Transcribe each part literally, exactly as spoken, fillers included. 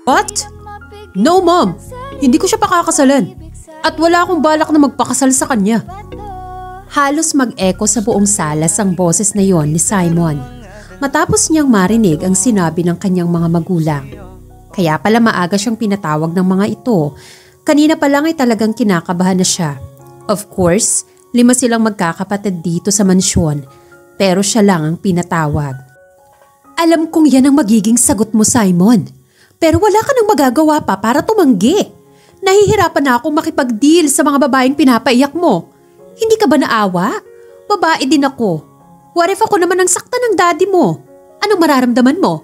What? No, Mom. Hindi ko siya pakakasalan. At wala akong balak na magpakasal sa kanya. Halos mag-echo sa buong salas ang boses na yon ni Simon. Matapos niyang marinig ang sinabi ng kanyang mga magulang. Kaya pala maaga siyang pinatawag ng mga ito. Kanina pa lang ay talagang kinakabahan na siya. Of course, lima silang magkakapatid dito sa mansyon. Pero siya lang ang pinatawag. Alam kong yan ang magiging sagot mo, Simon. Pero wala ka nang magagawa pa para tumanggi. Nahihirapan na akong makipag-deal sa mga babaeng pinapaiyak mo. Hindi ka ba naawa? Babae din ako. What if ako naman ang saktan ng daddy mo? Anong mararamdaman mo?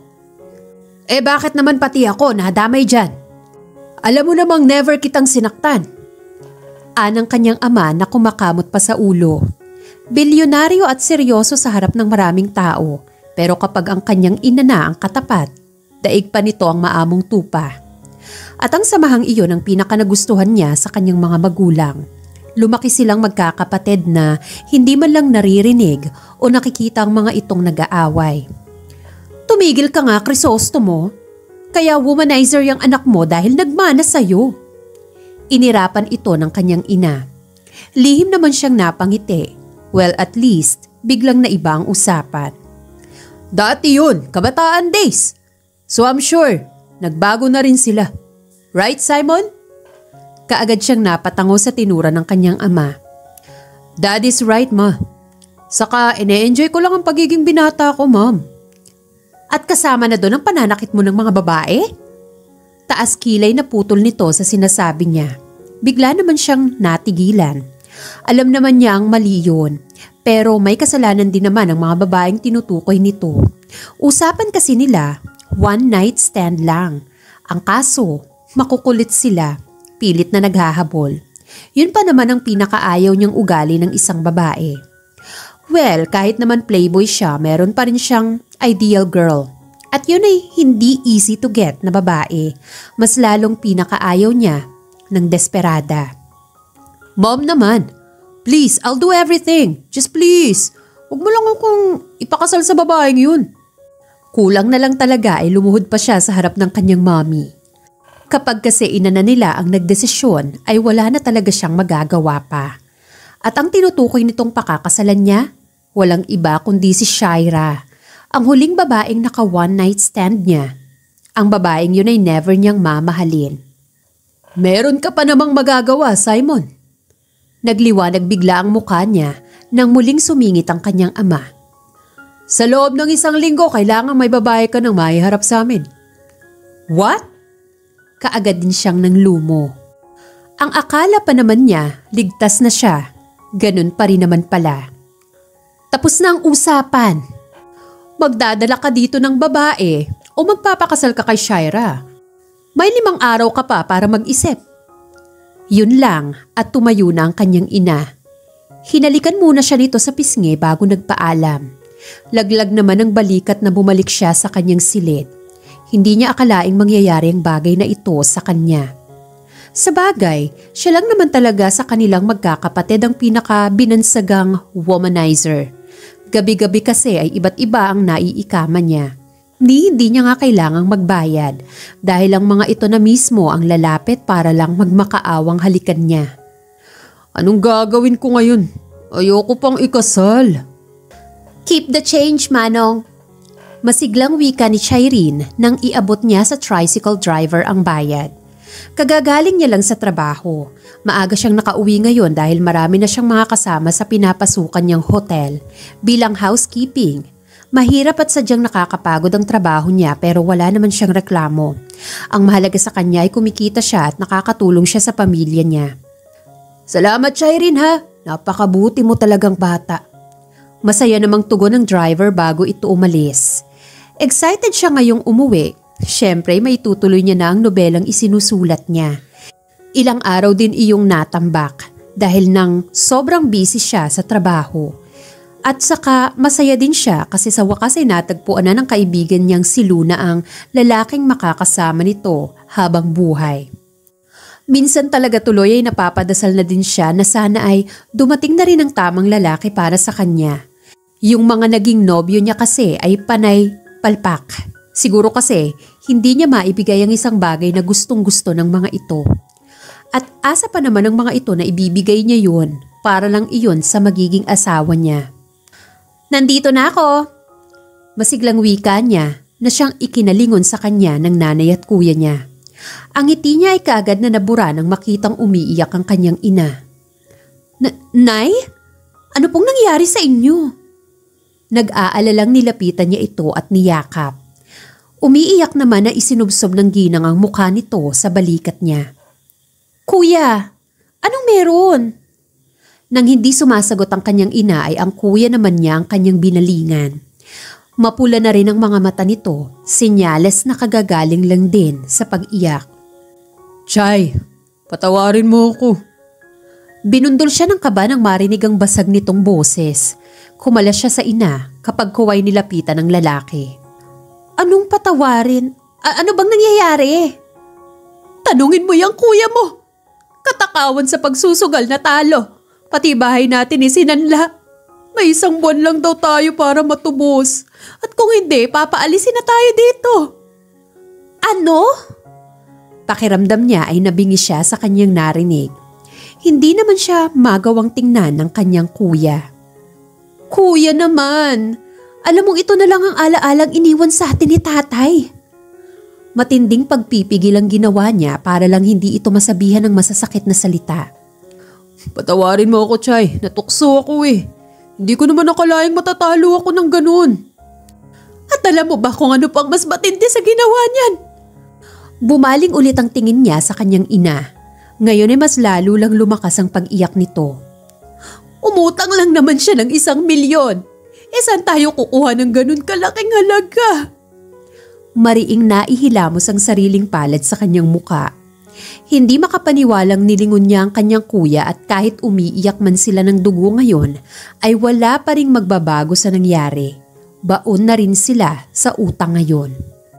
Eh bakit naman pati ako nadamay dyan? Alam mo namang never kitang sinaktan. Anang kanyang ama na kumakamot pa sa ulo. Bilyonaryo at seryoso sa harap ng maraming tao. Pero kapag ang kanyang ina na ang katapat, daig pa nito ang maamong tupa. At ang samahang iyon ang pinakanagustuhan niya sa kanyang mga magulang. Lumaki silang magkakapatid na hindi man lang naririnig o nakikita ang mga itong nag-aaway. Tumigil ka nga, Crisostomo. Kaya womanizer yung anak mo dahil nagmana sa'yo. Inirapan ito ng kanyang ina. Lihim naman siyang napangiti. Well, at least, biglang naiba ang usapan. Dati yun, kabataan days. So I'm sure, nagbago na rin sila. Right, Simon? Kaagad siyang napatango sa tinura ng kanyang ama. Daddy's right, ma. Saka, ine-enjoy ko lang ang pagiging binata ko, ma'am. At kasama na doon ang pananakit mo ng mga babae? Taas kilay na putol nito sa sinasabi niya. Bigla naman siyang natigilan. Alam naman niya ang mali yun. Pero may kasalanan din naman ang mga babaeng tinutukoy nito. Usapan kasi nila, one night stand lang. Ang kaso, makukulit sila, pilit na naghahabol. Yun pa naman ang pinakaayaw niyang ugali ng isang babae. Well, kahit naman playboy siya, meron pa rin siyang ideal girl. At yun ay hindi easy to get na babae. Mas lalong pinakaayaw niya ng desperada. Mom naman, please, I'll do everything. Just please, huwag mo lang akong ipakasal sa babaeng yun. Kulang na lang talaga ay lumuhod pa siya sa harap ng kanyang mommy. Kapag kasi ina na nila ang nagdesisyon ay wala na talaga siyang magagawa pa. At ang tinutukoy nitong pakakasalan niya, walang iba kundi si Shaira, ang huling babaeng naka one night stand niya. Ang babaeng yun ay never niyang mamahalin. Meron ka pa namang magagawa, Simon. Nagliwanag bigla ang mukha niya nang muling sumingit ang kanyang ama. Sa loob ng isang linggo, kailangan may babae ka nang maiharap sa amin. What? Kaagad din siyang nang lumo. Ang akala pa naman niya, ligtas na siya. Ganun pa rin naman pala. Tapos na ang usapan. Magdadala ka dito ng babae o magpapakasal ka kay Shaira. May limang araw ka pa para mag-isip. Yun lang at tumayo na ang kanyang ina. Hinalikan muna siya nito sa pisngi bago nagpaalam. Laglag naman ang balikat na bumalik siya sa kanyang silid. Hindi niya akalaing mangyayari ang bagay na ito sa kanya. Sa bagay, siya lang naman talaga sa kanilang magkakapatid ang pinaka-binansagang womanizer. Gabi-gabi kasi ay iba't iba ang naiikama niya. Ni hindi niya nga kailangang magbayad dahil ang mga ito na mismo ang lalapit para lang magmakaawang halikan niya. Anong gagawin ko ngayon? Ayoko pang ikasal. Keep the change, Manong. Masiglang wika ni Shireen nang iabot niya sa tricycle driver ang bayad. Kagagaling niya lang sa trabaho. Maaga siyang nakauwi ngayon dahil marami na siyang mga kasama sa pinapasukan niyang hotel bilang housekeeping. Mahirap at sadyang nakakapagod ang trabaho niya pero wala naman siyang reklamo. Ang mahalaga sa kanya ay kumikita siya at nakakatulong siya sa pamilya niya. Salamat, Shireen, ha? Napakabuti mo talagang bata. Masaya namang tugon ng driver bago ito umalis. Excited siya ngayong umuwi. Siyempre may tutuloy niya na ang nobelang isinusulat niya. Ilang araw din iyong natambak dahil nang sobrang busy siya sa trabaho. At saka masaya din siya kasi sa wakas ay natagpuan na ng kaibigan niyang si Luna ang lalaking makakasama nito habang buhay. Minsan talaga tuloy ay napapadasal na din siya na sana ay dumating na rin ang tamang lalaki para sa kanya. Yung mga naging nobyo niya kasi ay panay palpak. Siguro kasi Hindi niya maibigay ang isang bagay na gustong-gusto ng mga ito. At asa pa naman ng mga ito na ibibigay niya yun para lang iyon sa magiging asawa niya. Nandito na ako! Masiglang wika niya na siyang ikinalingon sa kanya ng nanay at kuya niya. Ang ngiti niya ay kaagad na nabura nang makitang umiiyak ang kanyang ina. Nay? Ano pong nangyari sa inyo? Nag-aalalang nilapitan niya ito at niyakap. Umiiyak naman na isinubsob ng ginang ang mukha nito sa balikat niya. Kuya, anong meron? Nang hindi sumasagot ang kanyang ina ay ang kuya naman niya ang kanyang binalingan. Mapula na rin ang mga mata nito, senyales na kagagaling lang din sa pag-iyak. Chay, patawarin mo ako. Binundol siya ng kaba nang marinig ang basag nitong boses. Kumalas siya sa ina kapag kuway nilapitan ng lalaki. Anong patawarin? A- ano bang nangyayari? Tanungin mo yung kuya mo. Katakawan sa pagsusugal na talo. Pati bahay natin isinanla. May isang buwan lang daw tayo para matubos. At kung hindi, papaalisin na tayo dito. Ano? Pakiramdam niya ay nabingi siya sa kanyang narinig. Hindi naman siya magawang tingnan ng kanyang kuya. Kuya naman! Alam mong ito na lang ang ala-alang iniwan sa atin ni tatay. Matinding pagpipigil ang ginawa niya para lang hindi ito masabihan ng masasakit na salita. Patawarin mo ako, Chay. Natukso ako eh. Hindi ko naman nakalaing matatalo ako ng ganun. At alam mo ba kung ano pang mas matindi sa ginawa niyan? Bumaling ulit ang tingin niya sa kanyang ina. Ngayon ay mas lalo lang lumakas ang pag-iyak nito. Umutang lang naman siya ng isang milyon. E saan tayo kukuha ng ganun kalaking halaga? Mariing naihilamos ang sariling palad sa kanyang muka. Hindi makapaniwalang nilingon niya ang kanyang kuya at kahit umiiyak man sila ng dugo ngayon, ay wala pa ring magbabago sa nangyari. Baon na rin sila sa utang ngayon.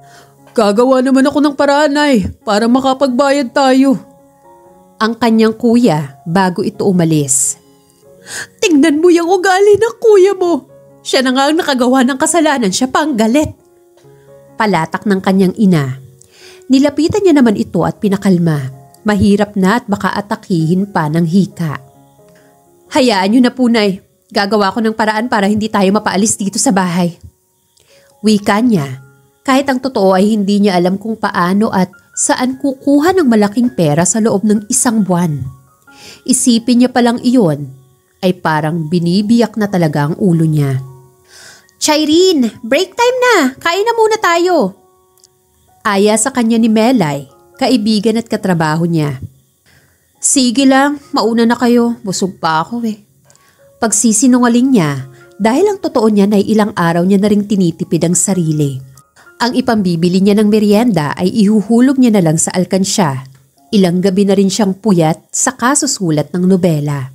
Gagawa naman ako ng paraan ay para makapagbayad tayo. Ang kanyang kuya bago ito umalis. Tingnan mo yung ugali ng kuya mo. Siya na nga ang nakagawa ng kasalanan, siya pang galit. Palatak ng kanyang ina. Nilapitan niya naman ito at pinakalma. Mahirap na at baka atakihin pa ng hika. Hayaan niyo na po, Nay. Gagawa ko ng paraan para hindi tayo mapaalis dito sa bahay. Wika niya. Kahit ang totoo ay hindi niya alam kung paano at saan kukuha ng malaking pera sa loob ng isang buwan. Isipin niya palang iyon ay parang binibiyak na talaga ang ulo niya. Chairine, break time na. Kain na muna tayo. Aya sa kanya ni Melay, kaibigan at katrabaho niya. Sige lang, mauna na kayo. Busog pa ako eh. Pagsisinungaling niya, dahil ang totoo niya ay ilang araw niya na ring tinitipid ang sarili. Ang ipambibili niya ng merienda ay ihuhulog niya na lang sa alkansya. Ilang gabi na rin siyang puyat sa kasusulat ng nobela.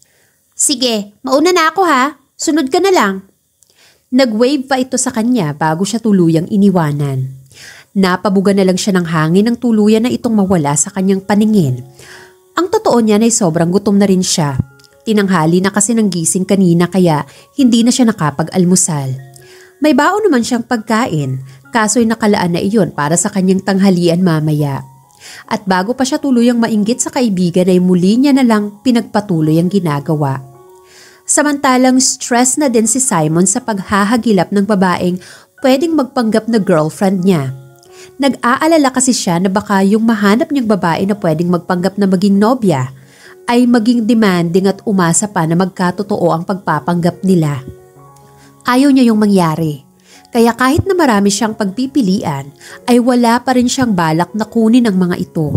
Sige, mauna na ako ha. Sunod ka na lang. Nag-wave pa ito sa kanya bago siya tuluyang iniwanan. Napabuga na lang siya ng hangin ng tuluyan na itong mawala sa kanyang paningin. Ang totoo niya ay sobrang gutom na rin siya. Tinanghali na kasi ng gising kanina kaya hindi na siya nakapag-almusal. May baon naman siyang pagkain, kaso'y nakalaan na iyon para sa kanyang tanghalian mamaya. At bago pa siya tuluyang mainggit sa kaibigan ay muli niya na lang pinagpatuloy ang ginagawa. Samantalang stress na din si Simon sa paghahagilap ng babaeng pwedeng magpanggap na girlfriend niya. Nag-aalala kasi siya na baka yung mahanap niyang babae na pwedeng magpanggap na maging nobya ay maging demanding at umasa pa na magkatotoo ang pagpapanggap nila. Ayaw niya yung mangyari. Kaya kahit na marami siyang pagpipilian, ay wala pa rin siyang balak na kunin ang mga ito.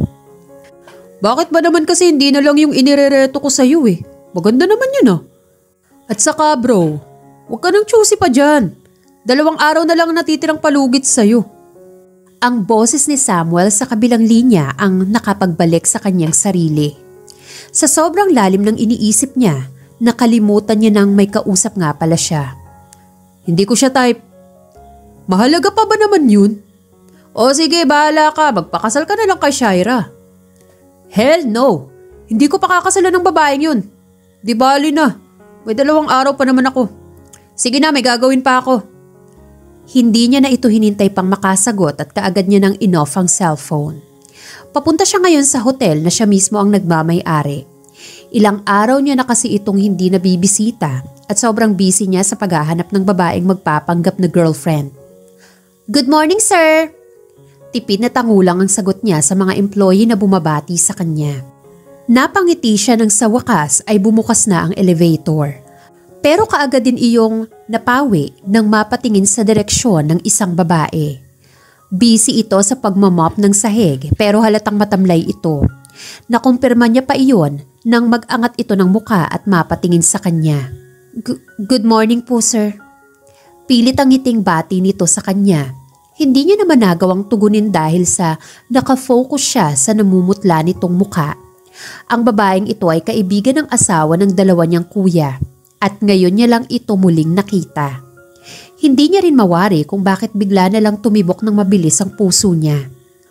Bakit ba naman kasi hindi na lang yung inirereto ko sa'yo eh? Maganda naman yun ah. At saka bro, huwag ka nang choosy pa dyan. Dalawang araw na lang natitirang palugit sa'yo. Ang boses ni Samuel sa kabilang linya ang nakapagbalik sa kanyang sarili. Sa sobrang lalim ng iniisip niya, nakalimutan niya nang may kausap nga pala siya. Hindi ko siya type. Mahalaga pa ba naman yun? O sige, bahala ka. Magpakasal ka na lang kay Shaira. Hell no. Hindi ko pa kakasalan ng babaeng yun. Di bali na. May dalawang araw pa naman ako. Sige na, may gagawin pa ako. Hindi niya na ito hinintay pang makasagot at kaagad niya nang in-off ang cellphone. Papunta siya ngayon sa hotel na siya mismo ang nagmamay-ari. Ilang araw niya na kasi itong hindi nabibisita at sobrang busy niya sa paghahanap ng babaeng magpapanggap na girlfriend. "Good morning, sir!" Tipid na tangulang ang sagot niya sa mga employee na bumabati sa kanya. Napangiti siya nang sa wakas ay bumukas na ang elevator. Pero kaagad din iyong napawi nang mapatingin sa direksyon ng isang babae. Busy ito sa pagmamop ng sahig pero halatang matamlay ito. Nakumpirma niya pa iyon nang mag-angat ito ng muka at mapatingin sa kanya. "Good morning po, sir." Pilit ang ngiting bati nito sa kanya. Hindi niya naman nagawang tugunin dahil sa nakafocus siya sa namumutla nitong muka. Ang babaeng ito ay kaibigan ng asawa ng dalawa niyang kuya. At ngayon niya lang ito muling nakita. Hindi niya rin mawari kung bakit bigla na lang tumibok ng mabilis ang puso niya.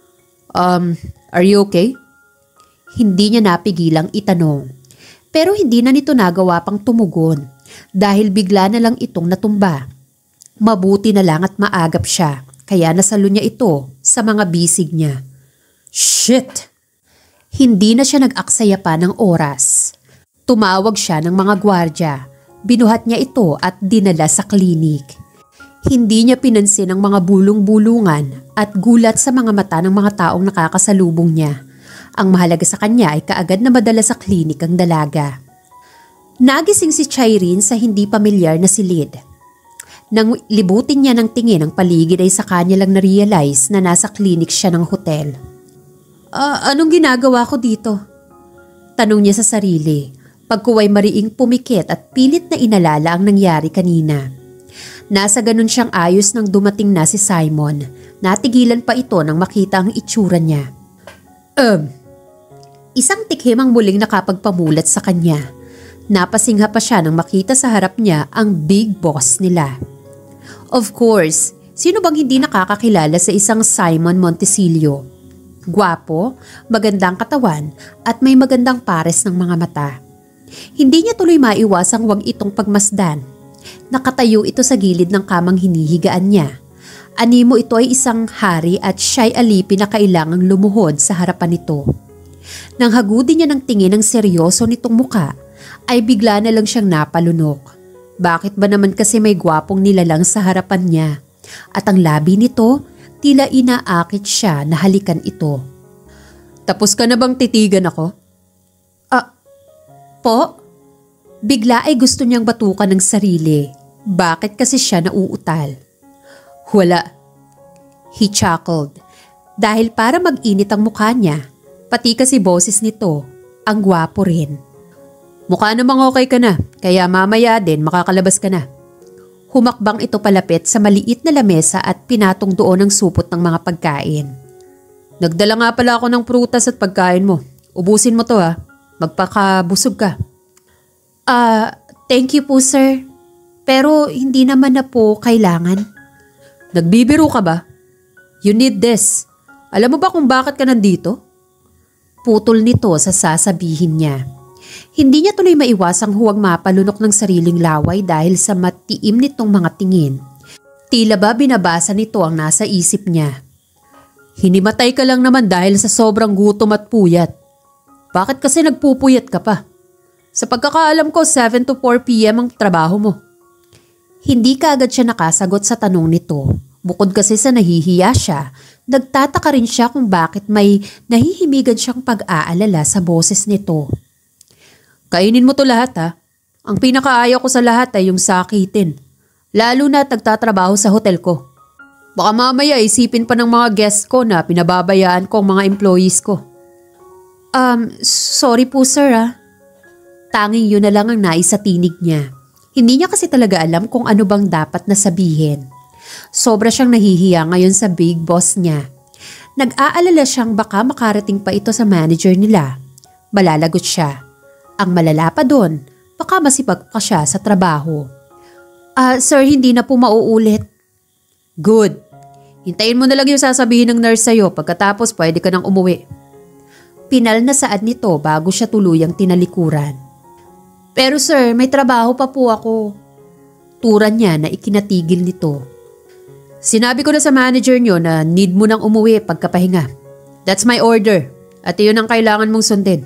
Um, are you okay?" Hindi niya napigilang itanong. Pero hindi na nito nagawa pang tumugon dahil bigla na lang itong natumba. Mabuti na lang at maagap siya kaya nasalo niya ito sa mga bisig niya. Shit! Hindi na siya nag-aksaya pa ng oras. Tumawag siya ng mga gwardya. Binuhat niya ito at dinala sa klinik. Hindi niya pinansin ang mga bulong-bulungan at gulat sa mga mata ng mga taong nakakasalubong niya. Ang mahalaga sa kanya ay kaagad na madala sa klinik ang dalaga. Nagising si Chirin sa hindi pamilyar na silid. Nang libutin niya ng tingin ang paligid ay sa kanya lang na-realize na nasa klinik siya ng hotel. Uh, anong ginagawa ko dito? Tanong niya sa sarili. Pagkuway mariing pumikit at pilit na inalala ang nangyari kanina. Nasa ganun siyang ayos nang dumating na si Simon. Natigilan pa ito nang makita ang itsura niya. Um, isang tikhim ang muling nakapagpamulat sa kanya. Napasingha pa siya nang makita sa harap niya ang big boss nila. Of course, sino bang hindi nakakakilala sa isang Simon Montesilio? Gwapo, magandang katawan at may magandang pares ng mga mata. Hindi niya tuloy maiwasang huwag itong pagmasdan. Nakatayo ito sa gilid ng kamang hinihigaan niya. Animo ito ay isang hari at siya'y alipin na kailangang lumuhod sa harapan nito. Nang hagudin niya ng tingin ng seryoso nitong muka, ay bigla na lang siyang napalunok. Bakit ba naman kasi may gwapong nilalang sa harapan niya? At ang labi nito, tila inaakit siya na halikan ito. "Tapos ka na bang titigan ako?" "Ah, po?" Bigla ay gusto niyang batukan ng sarili. Bakit kasi siya nauutal? "Wala." He chuckled. Dahil para mag-init ang mukha niya, pati kasi boses nito, ang gwapo rin. "Mukha namang okay ka na, kaya mamaya din makakalabas ka na." Humakbang ito palapit sa maliit na lamesa at pinatong doon ang supot ng mga pagkain. "Nagdala nga pala ako ng prutas at pagkain mo. Ubusin mo to ha, magpakabusog ka." Ah, uh, thank you po sir. Pero hindi naman na po kailangan." "Nagbibiro ka ba? You need this. Alam mo ba kung bakit ka nandito?" Putol nito sa sasabihin niya. Hindi niya tuloy maiwasang huwag mapalunok ng sariling laway dahil sa matiim nitong mga tingin. Tila ba binabasa nito ang nasa isip niya. "Hinimatay ka lang naman dahil sa sobrang gutom at puyat. Bakit kasi nagpupuyat ka pa? Sa pagkakaalam ko, seven to four p m ang trabaho mo." Hindi kaagad siya nakasagot sa tanong nito. Bukod kasi sa nahihiya siya, nagtataka rin siya kung bakit may nahihimigan siyang pag-aalala sa boses nito. "Kainin mo to lahat ha. Ang pinakaayaw ko sa lahat ay yung sakitin. Lalo na nagtatrabaho sa hotel ko. Baka mamaya isipin pa ng mga guests ko na pinababayaan ko ang mga employees ko." Um, sorry po sir ah. Tanging yun na lang ang nais sa tinig niya. Hindi niya kasi talaga alam kung ano bang dapat na sabihin. Sobra siyang nahihiya ngayon sa big boss niya. Nag-aalala siyang baka makarating pa ito sa manager nila. Malalagot siya. Ang malala pa doon, baka masipag pa siya sa trabaho. Ah, sir, hindi na po mauulit." "Good. Hintayin mo na lang yung sasabihin ng nurse sa'yo pagkatapos pwede ka nang umuwi." Pinal na saad nito bago siya tuluyang tinalikuran. "Pero sir, may trabaho pa po ako." Turan niya na ikinatigil nito. Sinabi ko na sa manager nyo na need mo nang umuwi pagkapahinga. That's my order. At iyon ang kailangan mong sundin.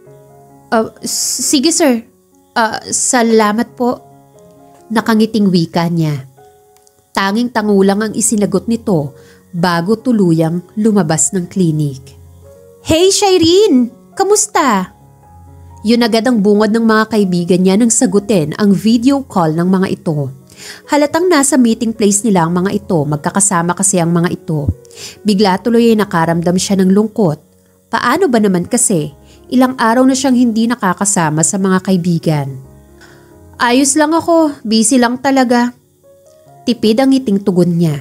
Uh, sige sir. Uh, salamat po. Nakangiting wika niya. Tanging tangulang ang isinagot nito bago tuluyang lumabas ng klinik. Hey Shireen! Kamusta? Yun agad ang bungad ng mga kaibigan niya nang sagutin ang video call ng mga ito. Halatang nasa meeting place nila ang mga ito, magkakasama kasi ang mga ito. Bigla tuloy ay nakaramdam siya ng lungkot. Paano ba naman kasi? Ilang araw na siyang hindi nakakasama sa mga kaibigan. Ayos lang ako, busy lang talaga. Tipid ang ngiting tugon niya.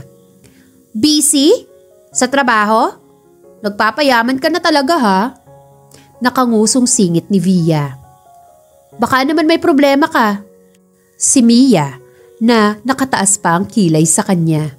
Busy? Sa trabaho? Nagpapayaman ka na talaga ha? Nakangusong singit ni Via. Baka naman may problema ka. Si Mia na nakataas pa ang kilay sa kanya.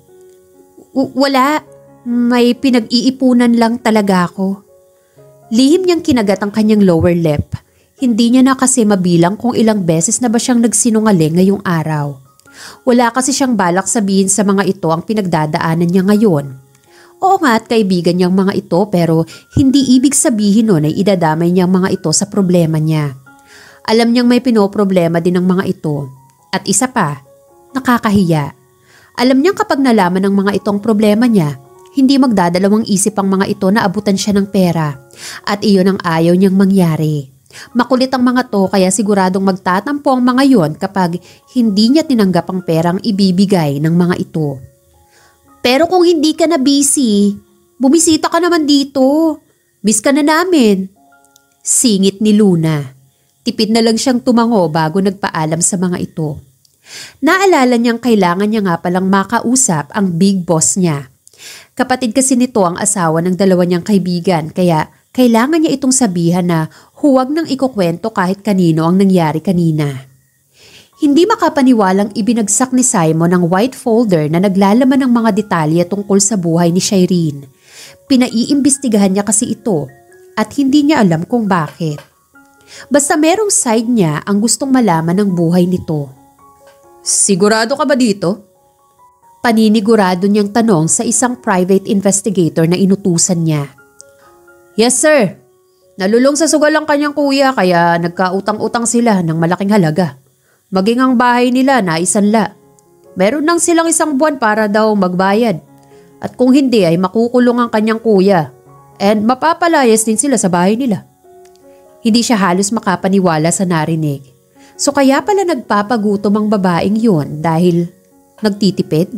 Wala, may pinag-iipunan lang talaga ako. Lihim niyang kinagat ang kanyang lower lip. Hindi niya na kasi mabilang kung ilang beses na ba siyang nagsinungaling ngayong araw. Wala kasi siyang balak sabihin sa mga ito ang pinagdadaanan niya ngayon. Oo nga at kaibigan niyang mga ito pero hindi ibig sabihin nun ay idadamay niyang mga ito sa problema niya. Alam niyang may pinoproblema din ng mga ito. At isa pa, nakakahiya. Alam niyang kapag nalaman ng mga itong problema niya, hindi magdadalawang isip ang mga ito na abutan siya ng pera. At iyon ang ayaw niyang mangyari. Makulit ang mga to kaya siguradong magtatampo ang mga yon kapag hindi niya tinanggap ang perang ibibigay ng mga ito. Pero kung hindi ka na busy, bumisita ka naman dito. Miss ka na namin. Singit ni Luna. Tipid na lang siyang tumango bago nagpaalam sa mga ito. Naalala niyang kailangan niya nga palang makausap ang big boss niya. Kapatid kasi nito ang asawa ng dalawa niyang kaibigan kaya kailangan niya itong sabihan na huwag nang ikukwento kahit kanino ang nangyari kanina. Hindi makapaniwalang ibinagsak ni Simon ang white folder na naglalaman ng mga detalye tungkol sa buhay ni Shireen. Pinaiimbestigahan niya kasi ito at hindi niya alam kung bakit. Basta merong side niya ang gustong malaman ng buhay nito. Sigurado ka ba dito? Paninigurado niyang tanong sa isang private investigator na inutusan niya. Yes sir. Nalulong sa sugal ang kanyang kuya kaya nagkautang-utang sila ng malaking halaga. Maging ang bahay nila na isanla. Meron nang silang isang buwan para daw magbayad. At kung hindi ay makukulong ang kanyang kuya. And mapapalayas din sila sa bahay nila. Hindi siya halos makapaniwala sa narinig. So kaya pala nagpapagutom ang babaeng yun dahil nagtitipid?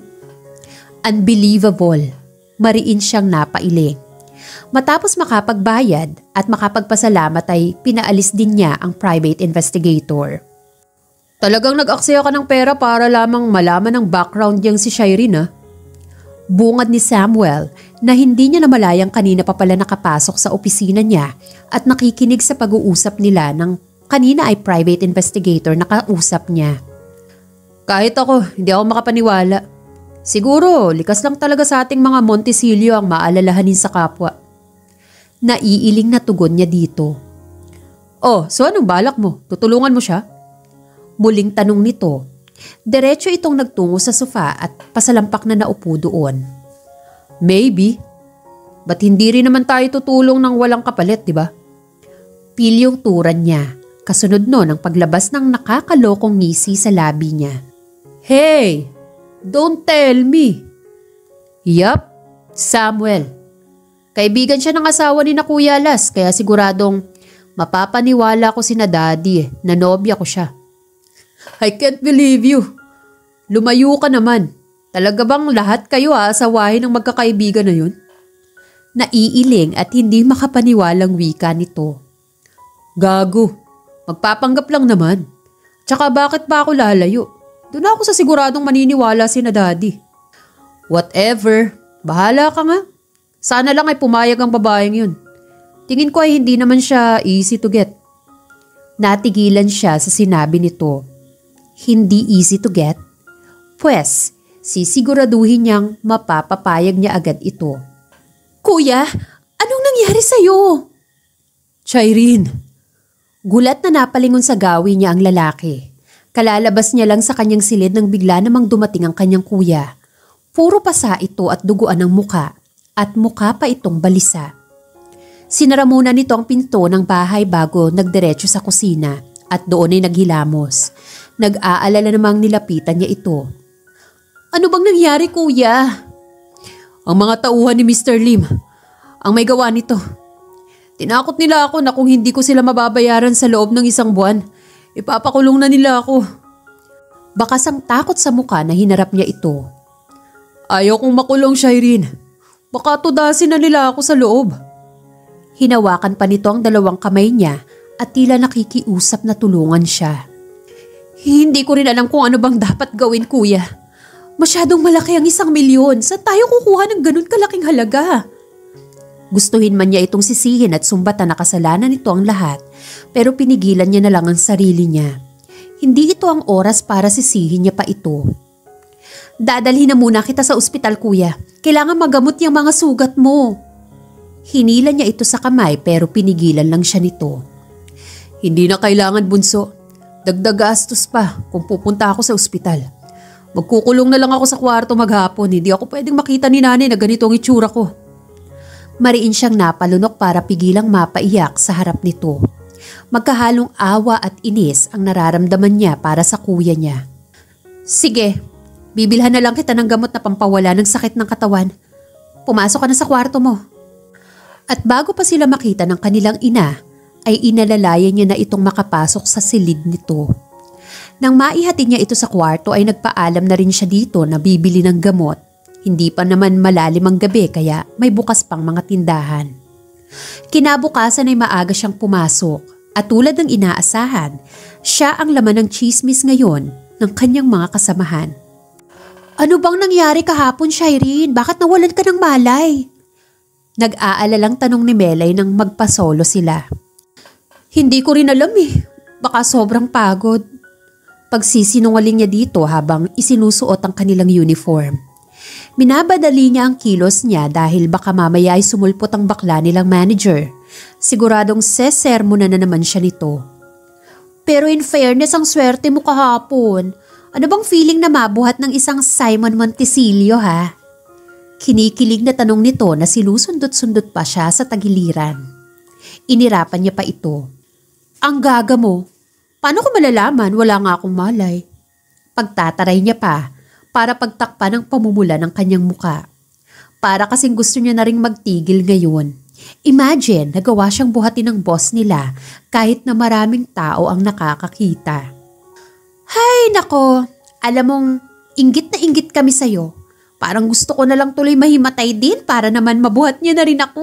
Unbelievable. Mariin siyang napailing. Matapos makapagbayad at makapagpasalamat ay pinaalis din niya ang private investigator. Talagang nag-aksaya ka ng pera para lamang malaman ang background niyang si Shireen ha? Bungad ni Samuel na hindi niya namalayang kanina pa pala nakapasok sa opisina niya at nakikinig sa pag-uusap nila ng kanina ay private investigator na kausap niya. Kahit ako, hindi ako makapaniwala. Siguro, likas lang talaga sa ating mga Montesilio ang maalalahanin sa kapwa. Naiiling na tugon niya dito. Oh, so anong balak mo? Tutulungan mo siya? Muling tanong nito. Diretso itong nagtungo sa sofa at pasalampak na naupo doon. Maybe. Ba't hindi rin naman tayo tutulong ng walang kapalit, di ba? Pilyong turan niya. Kasunod nun ang paglabas ng nakakalokong ngisi sa labi niya. Hey! Don't tell me! Yup, Samuel. Kaibigan siya ng asawa ni na Kuya Las kaya siguradong mapapaniwala ko si na Daddy eh, na nobya ko siya. I can't believe you. Lumayo ka naman. Talaga bang lahat kayo aasawahin ng magkakaibigan na yun? Naiiling at hindi makapaniwalang wika nito. Gago. Magpapanggap lang naman. Tsaka bakit pa ako lalayo? Doon ako sa siguradong maniniwala si na Daddy. Whatever. Bahala ka nga. Sana lang ay pumayag ang babaeng yun. Tingin ko ay hindi naman siya easy to get. Natigilan siya sa sinabi nito. Hindi easy to get? Pwes, sisiguraduhin niyang mapapapayag niya agad ito. Kuya, anong nangyari sa'yo? Shireen. Gulat na napalingon sa gawi niya ang lalaki. Kalalabas niya lang sa kanyang silid nang bigla namang dumating ang kanyang kuya. Puro pasa ito at duguan ng muka at muka pa itong balisa. Sinara muna nito ang pinto ng bahay bago nagdiretso sa kusina at doon ay naghilamos. Nag-aalala namang nilapitan niya ito. Ano bang nangyari, kuya? Ang mga tauhan ni Mister Lim ang may gawa nito. Tinakot nila ako na kung hindi ko sila mababayaran sa loob ng isang buwan, ipapakulong na nila ako. Bakas ang takot sa muka na hinarap niya ito. Ayaw kong makulong, Shireen. Baka tudasin na nila ako sa loob. Hinawakan pa nito ang dalawang kamay niya at tila nakikiusap na tulungan siya. Hindi ko rin alam kung ano bang dapat gawin, kuya. Masyadong malaki ang isang milyon. Saan tayo kukuha ng ganun kalaking halaga? Gustuhin man niya itong sisihin at sumbatan na kasalanan nito ang lahat, pero pinigilan niya na lang ang sarili niya. Hindi ito ang oras para sisihin niya pa ito. Dadalhin na muna kita sa ospital, kuya. Kailangan magamot yung mga sugat mo. Hinila niya ito sa kamay pero pinigilan lang siya nito. Hindi na kailangan, bunso. Dagdag gastos pa kung pupunta ako sa ospital. Magkukulong na lang ako sa kwarto maghapon. Hindi ako pwedeng makita ni nanay na ganito ang itsura ko. Mariin siyang napalunok para pigilang mapaiyak sa harap nito. Magkahalong awa at inis ang nararamdaman niya para sa kuya niya. Sige, bibilhan na lang kita ng gamot na pampawala ng sakit ng katawan. Pumasok ka na sa kwarto mo. At bago pa sila makita ng kanilang ina, ay inalalayan niya na itong makapasok sa silid nito. Nang maihatid niya ito sa kwarto ay nagpaalam na rin siya dito na bibili ng gamot. Hindi pa naman malalim ang gabi kaya may bukas pang mga tindahan. Kinabukasan ay maaga siyang pumasok at tulad ng inaasahan, siya ang laman ng chismis ngayon ng kanyang mga kasamahan. Ano bang nangyari kahapon, Shireen? Bakit nawalan ka ng malay? Nag-aalalang tanong ni Melay nang magpasolo sila. Hindi ko rin alam eh. Baka sobrang pagod. Pagsisinungaling niya dito habang isinusuot ang kanilang uniform. Minabadali niya ang kilos niya dahil baka mamaya ay sumulpot ang bakla nilang manager. Siguradong sesermonan na naman siya nito. Pero in fairness, ang swerte mo kahapon. Ano bang feeling na mabuhat ng isang Simon Montecillo, ha? Kinikilig na tanong nito na silusundot-sundot pa siya sa tagiliran. Inirapan niya pa ito. Ang gaga mo. Paano ko malalaman? Wala nga akong malay. Pagtataray niya pa para pagtakpan ng pamumula ng kanyang muka. Para kasing gusto niya na ring magtigil ngayon. Imagine, nagawa siyang buhatin ng boss nila kahit na maraming tao ang nakakakita. Hay nako, alam mong inggit na inggit kami sa'yo. Parang gusto ko na lang tuloy mahimatay din para naman mabuhat niya na rin ako.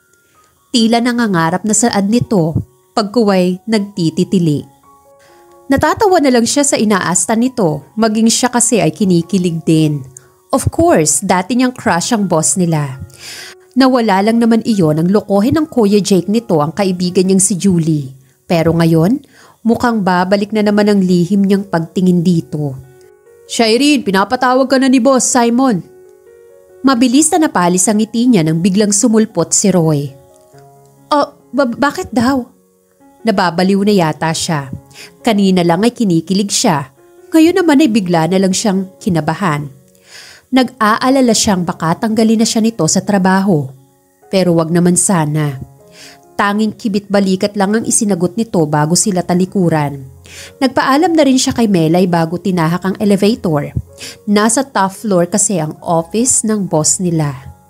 Tila nangangarap na saad nito pagkuway nagtititili. Natatawa na lang siya sa inaasta nito, maging siya kasi ay kinikilig din. Of course, dati niyang crush ang boss nila. Nawala lang naman iyon ang lokohin ng Kuya Jake nito ang kaibigan niyang si Julie. Pero ngayon, mukhang babalik na naman ang lihim niyang pagtingin dito. Shireen, pinapatawag ka na ni Boss Simon. Mabilis na napalis ang ngiti niya nang biglang sumulpot si Roy. Oh, ba- bakit daw? Nababaliw na yata siya. Kanina lang ay kinikilig siya. Ngayon naman ay bigla na lang siyang kinabahan. Nag-aalala siyang baka tanggalin na siya nito sa trabaho. Pero wag naman sana. Tanging kibit-balikat lang ang isinagot nito bago sila talikuran. Nagpaalam na rin siya kay Melay bago tinahak ang elevator. Nasa top floor kasi ang office ng boss nila.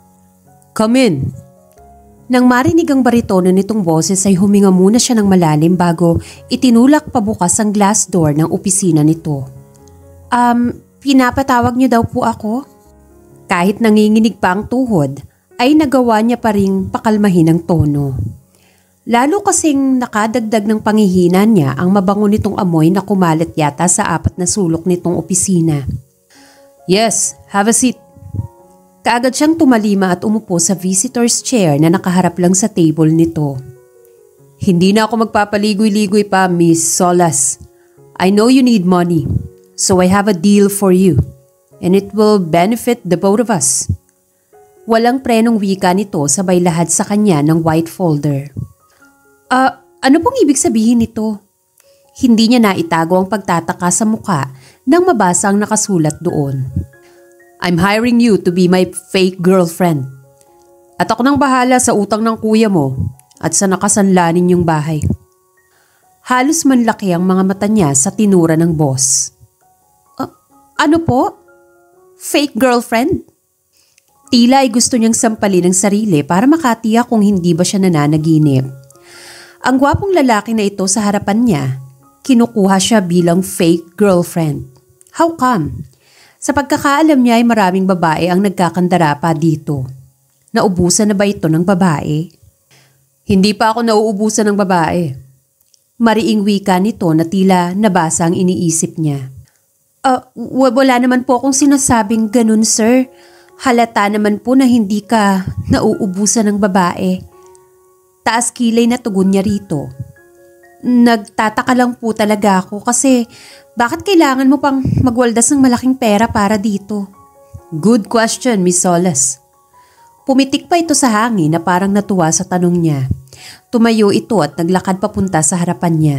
Come in. Nang marinig ang baritono nitong boses ay huminga muna siya ng malalim bago itinulak pabukas ang glass door ng opisina nito. Um, pinapatawag niyo daw po ako? Kahit nanginginig pa ang tuhod, ay nagawa niya pa ring pakalmahin ang tono. Lalo kasing nakadagdag ng pangihinan niya ang mabango nitong amoy na kumalat yata sa apat na sulok nitong opisina. Yes, have a seat. Kaagad siyang tumalima at umupo sa visitor's chair na nakaharap lang sa table nito. Hindi na ako magpapaligoy-ligoy pa, Miss Solas. I know you need money, so I have a deal for you. And it will benefit the both of us. Walang prenong wika nito sabay lahad sa kanya ng white folder. Ah, uh, ano pong ibig sabihin nito? Hindi niya naitago ang pagtataka sa mukha nang mabasa ang nakasulat doon. I'm hiring you to be my fake girlfriend. At ako nang bahala sa utang ng kuya mo at sa nakasanla ninyong bahay. Halos manlaki ang mga mata niya sa tinura ng boss. Uh, ano po? Fake girlfriend? Tila ay gusto niyang sampalin ang sarili para makatiyak kung hindi ba siya nananaginip. Ang gwapong lalaki na ito sa harapan niya, kinukuha siya bilang fake girlfriend. How come? Sa pagkakaalam niya ay maraming babae ang nagkakandara pa dito. Naubusan na ba ito ng babae? Hindi pa ako nauubusan ng babae. Mariing wika nito na tila nabasa ang iniisip niya. Uh, wala naman po akong sinasabing ganun, sir. Halata naman po na hindi ka nauubusan ng babae. Taas kilay na tugon niya rito. Nagtataka lang po talaga ako kasi bakit kailangan mo pang magwaldas ng malaking pera para dito? Good question, Miss Solas. Pumitik pa ito sa hangin na parang natuwa sa tanong niya. Tumayo ito at naglakad papunta sa harapan niya.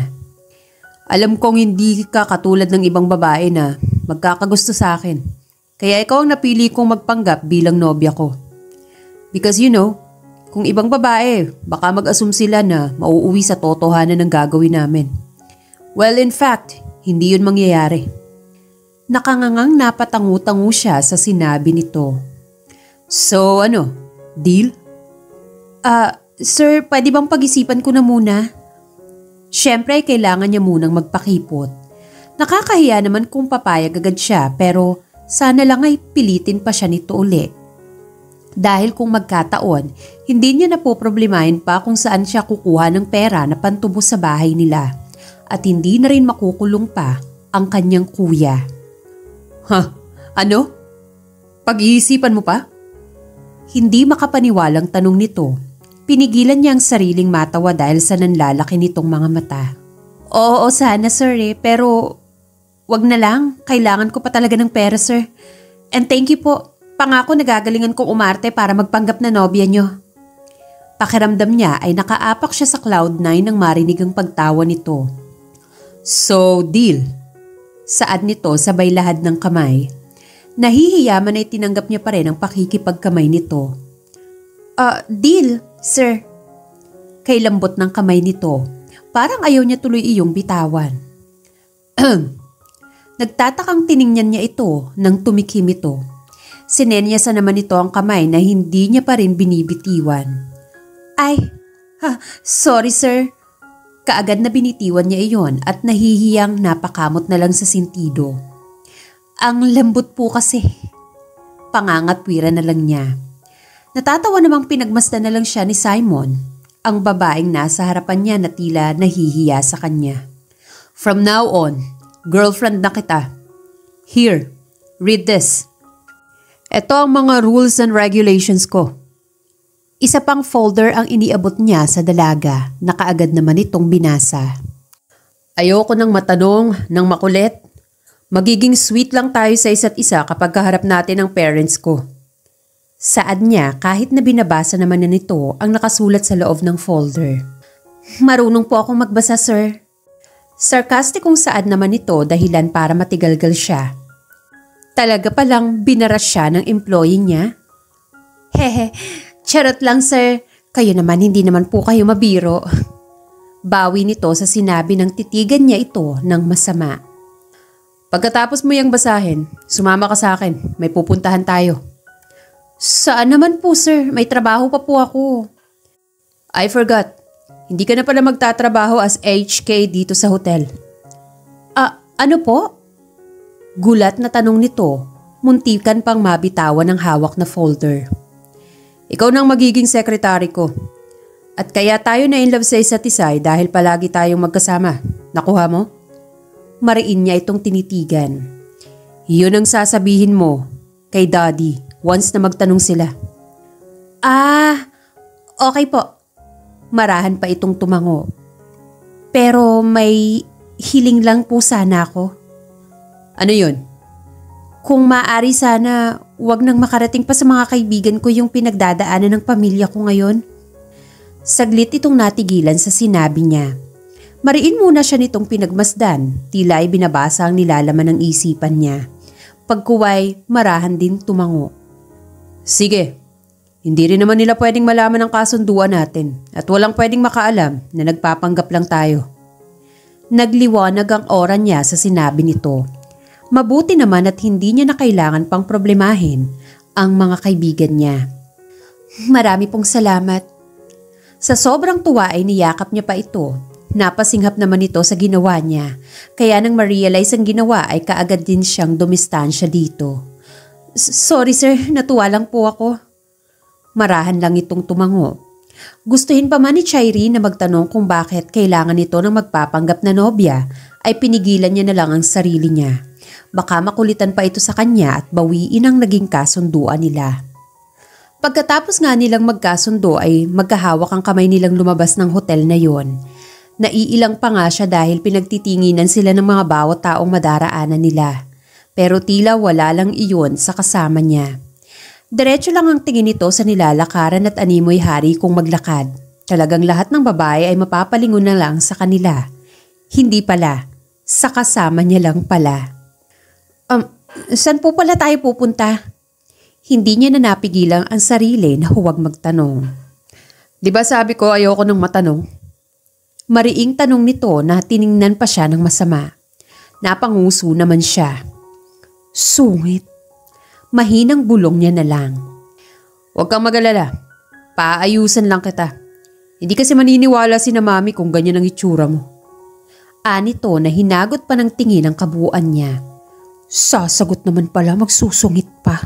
Alam kong hindi ka katulad ng ibang babae na magkakagusto sa akin. Kaya ikaw ang napili kong magpanggap bilang nobya ko. Because you know, kung ibang babae, baka mag-assume sila na mauuwi sa totohanan ng gagawin namin. Well, in fact, hindi yun mangyayari. Nakangangang napatangu-tangu siya sa sinabi nito. So ano, deal? Ah, uh, sir, pwede bang pag-isipan ko na muna? Siyempre, kailangan niya munang magpakipot. Nakakahiya naman kung papayag agad siya pero sana lang ay pilitin pa siya nito ulit. Dahil kung magkataon, hindi niya napoproblemahin pa kung saan siya kukuha ng pera na pantubos sa bahay nila at hindi na rin makukulong pa ang kanyang kuya. Ha? Ano? Pag-iisipan mo pa? Hindi makapaniwalang tanong nito. Pinigilan niya ang sariling matawa dahil sa nanlalaki nitong mga mata. Oo, sana sir eh, pero wag na lang. Kailangan ko pa talaga ng pera sir. And thank you po. Pangako nagagalingan kong umarte para magpanggap na nobya niyo. Pakiramdam niya ay nakaapak siya sa cloud nine nang marinig ang pagtawa nito. So, deal. Saad nito sabay lahad ng kamay. Nahihiyaman ay tinanggap niya pa rin ang pakikipagkamay nito. Ah, uh, deal, sir. Kay lambot ng kamay nito, parang ayaw niya tuloy iyong bitawan. Nagtatakang tiningnan niya ito nang tumikim ito. Sinenyasan naman ito ang kamay na hindi niya pa rin binibitiwan. Ay, ha, sorry sir. Kaagad na binitiwan niya iyon at nahihiyang napakamot na lang sa sentido. Ang lambot po kasi. Pangangatwiran na lang niya. Natatawa namang pinagmasdan na lang siya ni Simon, ang babaeng nasa harapan niya na tila nahihiya sa kanya. From now on, girlfriend na kita. Here, read this. Ito ang mga rules and regulations ko. Isa pang folder ang iniabot niya sa dalaga na kaagad naman itong binasa. Ayoko nang matanong, nang makulit. Magiging sweet lang tayo sa isa't isa kapag kaharap natin ang parents ko. Saad niya kahit na binabasa naman na nito ang nakasulat sa loob ng folder. Marunong po akong magbasa, sir. Sarkastikong saad naman ito dahilan para matigalgal siya. Talaga palang binaras siya ng employee niya? Hehe, charot lang sir. Kayo naman hindi naman po kayo mabiro. Bawi nito sa sinabi ng titigan niya ito ng masama. Pagkatapos mo yung basahin, sumama ka sa akin. May pupuntahan tayo. Saan naman po sir? May trabaho pa po ako. I forgot. Hindi ka na pala magtatrabaho as H K dito sa hotel. Ah, ano po? Gulat na tanong nito, muntikan pang mabitawan ng hawak na folder. Ikaw nang magiging sekretary ko. At kaya tayo na in love sa isa't isa dahil palagi tayong magkasama. Nakuha mo? Mariin niya itong tinitigan. Yun ang sasabihin mo kay Daddy once na magtanong sila. Ah, okay po. Marahan pa itong tumango. Pero may hiling lang po sana ako. Ano yun? Kung maaari sana, wag nang makarating pa sa mga kaibigan ko yung pinagdadaanan ng pamilya ko ngayon. Saglit itong natigilan sa sinabi niya. Mariin muna siya nitong pinagmasdan, tila ay binabasa ang nilalaman ng isipan niya. Pagkuway, marahan din tumango. Sige, hindi rin naman nila pwedeng malaman ang kasunduan natin at walang pwedeng makaalam na nagpapanggap lang tayo. Nagliwanag ang aura niya sa sinabi nito. Mabuti naman at hindi niya na kailangan pang problemahin ang mga kaibigan niya. Marami pong salamat. Sa sobrang tuwa ay niyakap niya pa ito. Napasinghap naman ito sa ginawa niya. Kaya nang ma-realize ang ginawa ay kaagad din siyang dumistansya dito. Sorry sir, natuwa lang po ako. Marahan lang itong tumango. Gustuhin pa man ni Chairi na magtanong kung bakit kailangan ito ng magpapanggap na nobya ay pinigilan niya na lang ang sarili niya. Baka makulitan pa ito sa kanya at bawiin ang naging kasunduan nila. Pagkatapos nga nilang magkasundo ay magkahawak ang kamay nilang lumabas ng hotel na yon. Naiilang pa nga siya dahil pinagtitinginan sila ng mga bawat taong madaraanan nila. Pero tila wala lang iyon sa kasama niya. Diretso lang ang tingin nito sa nilalakaran at animoy hari kung maglakad. Talagang lahat ng babae ay mapapalingon na lang sa kanila. Hindi pala, sa kasama niya lang pala. Um, saan po pala tayo pupunta? Hindi niya na napigilang ang sarili na huwag magtanong. Di ba sabi ko ayoko nang matanong? Mariing tanong nito na tiningnan pa siya ng masama. Napanguso naman siya. Sungit. Mahinang bulong niya na lang. Huwag kang mag-alala. Paayusan lang kita. Hindi kasi maniniwala si na mami kung ganyan ang itsura mo. Anito na hinagot pa ng tingin ang kabuuan niya. Sasagot naman pala, magsusungit pa.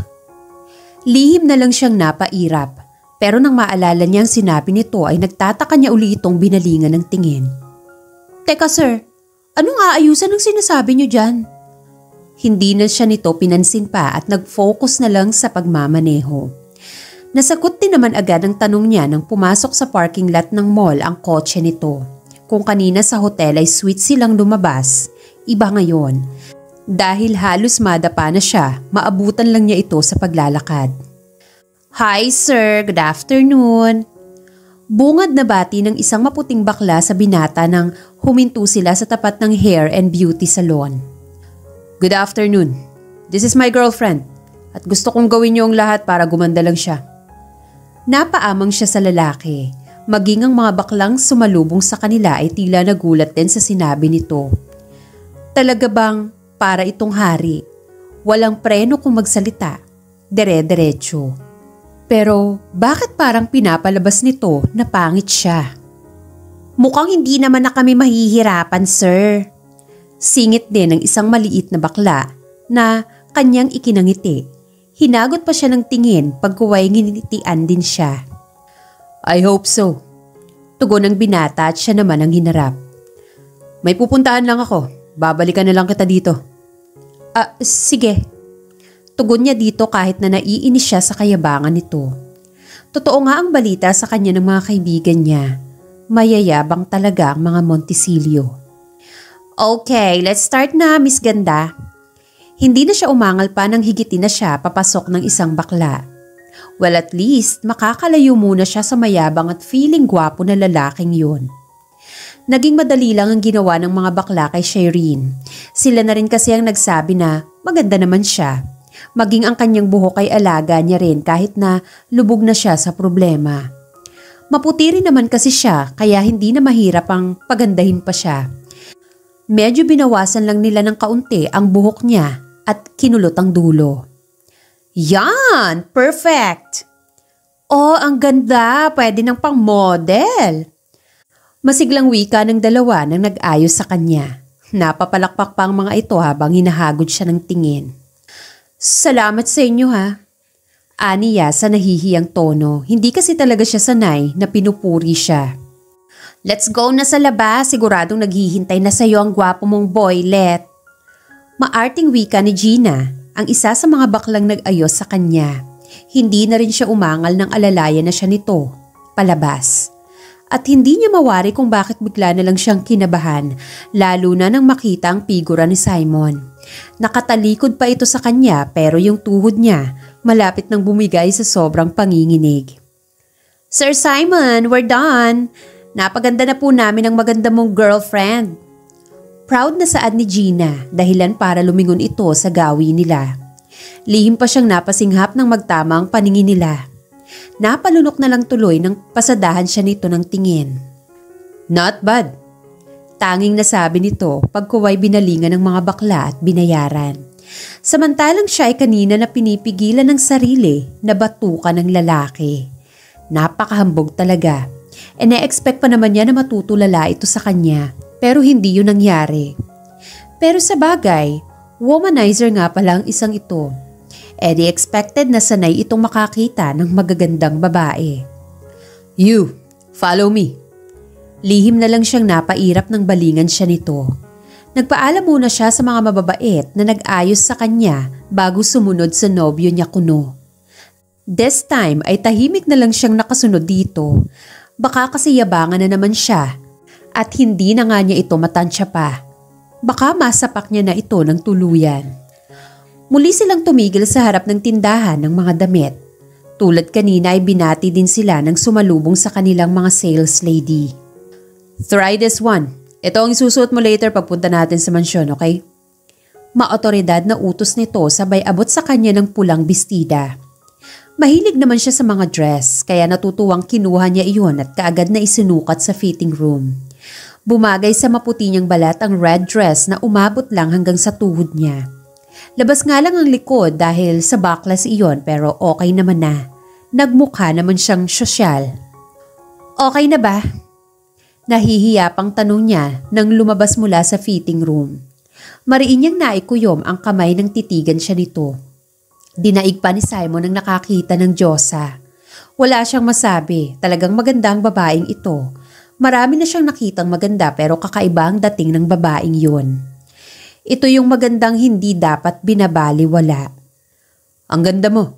Lihim na lang siyang napairap. Pero nang maalala niya ang sinabi nito ay nagtataka niya uli itong binalingan ng tingin. Teka sir, anong aayusan ang sinasabi niyo dyan? Hindi na siya nito pinansin pa at nag-focus na lang sa pagmamaneho. Nasagot din naman agad ang tanong niya nang pumasok sa parking lot ng mall ang kotse nito. Kung kanina sa hotel ay sweet silang lumabas, iba ngayon. Dahil halos madapa na siya, maabutan lang niya ito sa paglalakad. Hi sir, good afternoon. Bungad na bati ng isang maputing bakla sa binata nang huminto sila sa tapat ng hair and beauty salon. Good afternoon. This is my girlfriend at gusto kong gawin niyo ang lahat para gumanda lang siya. Napaamang siya sa lalaki. Maging ang mga baklang sumalubong sa kanila ay tila nagulat din sa sinabi nito. Talaga bang para itong hari? Walang preno kung magsalita. Dire-diretso. Pero bakit parang pinapalabas nito na pangit siya? Mukhang hindi naman na kami mahihirapan, sir. Singit din ng isang maliit na bakla na kanyang ikinangiti. Hinagot pa siya ng tingin pagkuway nginitian din siya. I hope so. Tugon ng binata at siya naman ang hinarap. May pupuntahan lang ako. Babalikan na lang kita dito. Ah, sige. Tugon niya dito kahit na naiinis siya sa kayabangan nito. Totoo nga ang balita sa kanya ng mga kaibigan niya. Mayayabang talaga ang mga Monticello. Okay, let's start na, Miss Ganda. Hindi na siya umangal pa nang higitin na siya papasok ng isang bakla. Well, at least makakalayo muna siya sa mayabang at feeling gwapo na lalaking yun. Naging madali lang ang ginawa ng mga bakla kay Shireen. Sila na rin kasi ang nagsabi na maganda naman siya. Maging ang kanyang buhok ay alaga niya rin kahit na lubog na siya sa problema. Maputi rin naman kasi siya kaya hindi na mahirap ang pagandahin pa siya. Medyo binawasan lang nila ng kaunti ang buhok niya at kinulot ang dulo. Yan! Perfect! Oh, ang ganda! Pwede ng pang model! Masiglang wika ng dalawa nang nag-ayos sa kanya. Napapalakpak pa ang mga ito habang hinahagod siya ng tingin. Salamat sa inyo ha. Aniya sa nahihiyang tono. Hindi kasi talaga siya sanay na pinupuri siya. Let's go na sa labas, siguradong naghihintay na sa'yo ang gwapo mong boylet. Maarting wika ni Gina, ang isa sa mga baklang nag-ayos sa kanya. Hindi na rin siya umangal ng alalayan na siya nito, palabas. At hindi niya mawari kung bakit bigla na lang siyang kinabahan, lalo na nang makita ang figura ni Simon. Nakatalikod pa ito sa kanya pero yung tuhod niya malapit nang bumigay sa sobrang panginginig. Sir Simon, we're done! Napaganda na po namin ang maganda mong girlfriend. Proud na saad ni Gina, dahilan para lumingon ito sa gawi nila. Lihim pa siyang napasinghap ng magtama ang paningin nila. Napalunok na lang tuloy nang pasadahan siya nito ng tingin. Not bad. Tanging nasabi nito pagkuway binalingan ng mga bakla at binayaran. Samantalang siya ay kanina na pinipigilan ng sarili na batukan ng lalaki. Napakahambog talaga. E na-expect pa naman niya na matutulala ito sa kanya pero hindi yun nangyari. Pero sa bagay, womanizer nga pala ang isang ito. E di expected na sanay itong makakita ng magagandang babae. You, follow me. Lihim na lang siyang napairap ng balingan siya nito. Nagpaalam muna siya sa mga mababait na nag-ayos sa kanya bago sumunod sa nobyo niya kuno. This time ay tahimik na lang siyang nakasunod dito. Baka kasi yabangan na naman siya at hindi na nga niya ito matansya pa. Baka masapak niya na ito ng tuluyan. Muli silang tumigil sa harap ng tindahan ng mga damit. Tulad kanina ay binati din sila ng sumalubong sa kanilang mga sales lady. Try this one. Ito ang isusuot mo later pagpunta natin sa mansyon, okay? Maotoridad na utos nito sabay abot sa kanya ng pulang bestida. Mahilig naman siya sa mga dress kaya natutuwang kinuha niya iyon at kaagad na isinukat sa fitting room. Bumagay sa maputi niyang balat ang red dress na umabot lang hanggang sa tuhod niya. Labas nga lang ang likod dahil sa backless iyon pero okay naman na. Nagmukha naman siyang sosyal. Okay na ba? Nahihiya pang tanong niya nang lumabas mula sa fitting room. Mariin niyang naikuyom ang kamay nang titigan siya nito. Dinaig pa ni Simon ang nakakita ng Diyosa. Wala siyang masabi, talagang maganda ang babaeng ito. Marami na siyang nakitang maganda pero kakaiba ang dating ng babaeng yun. Ito yung magandang hindi dapat binabaliwala. Ang ganda mo.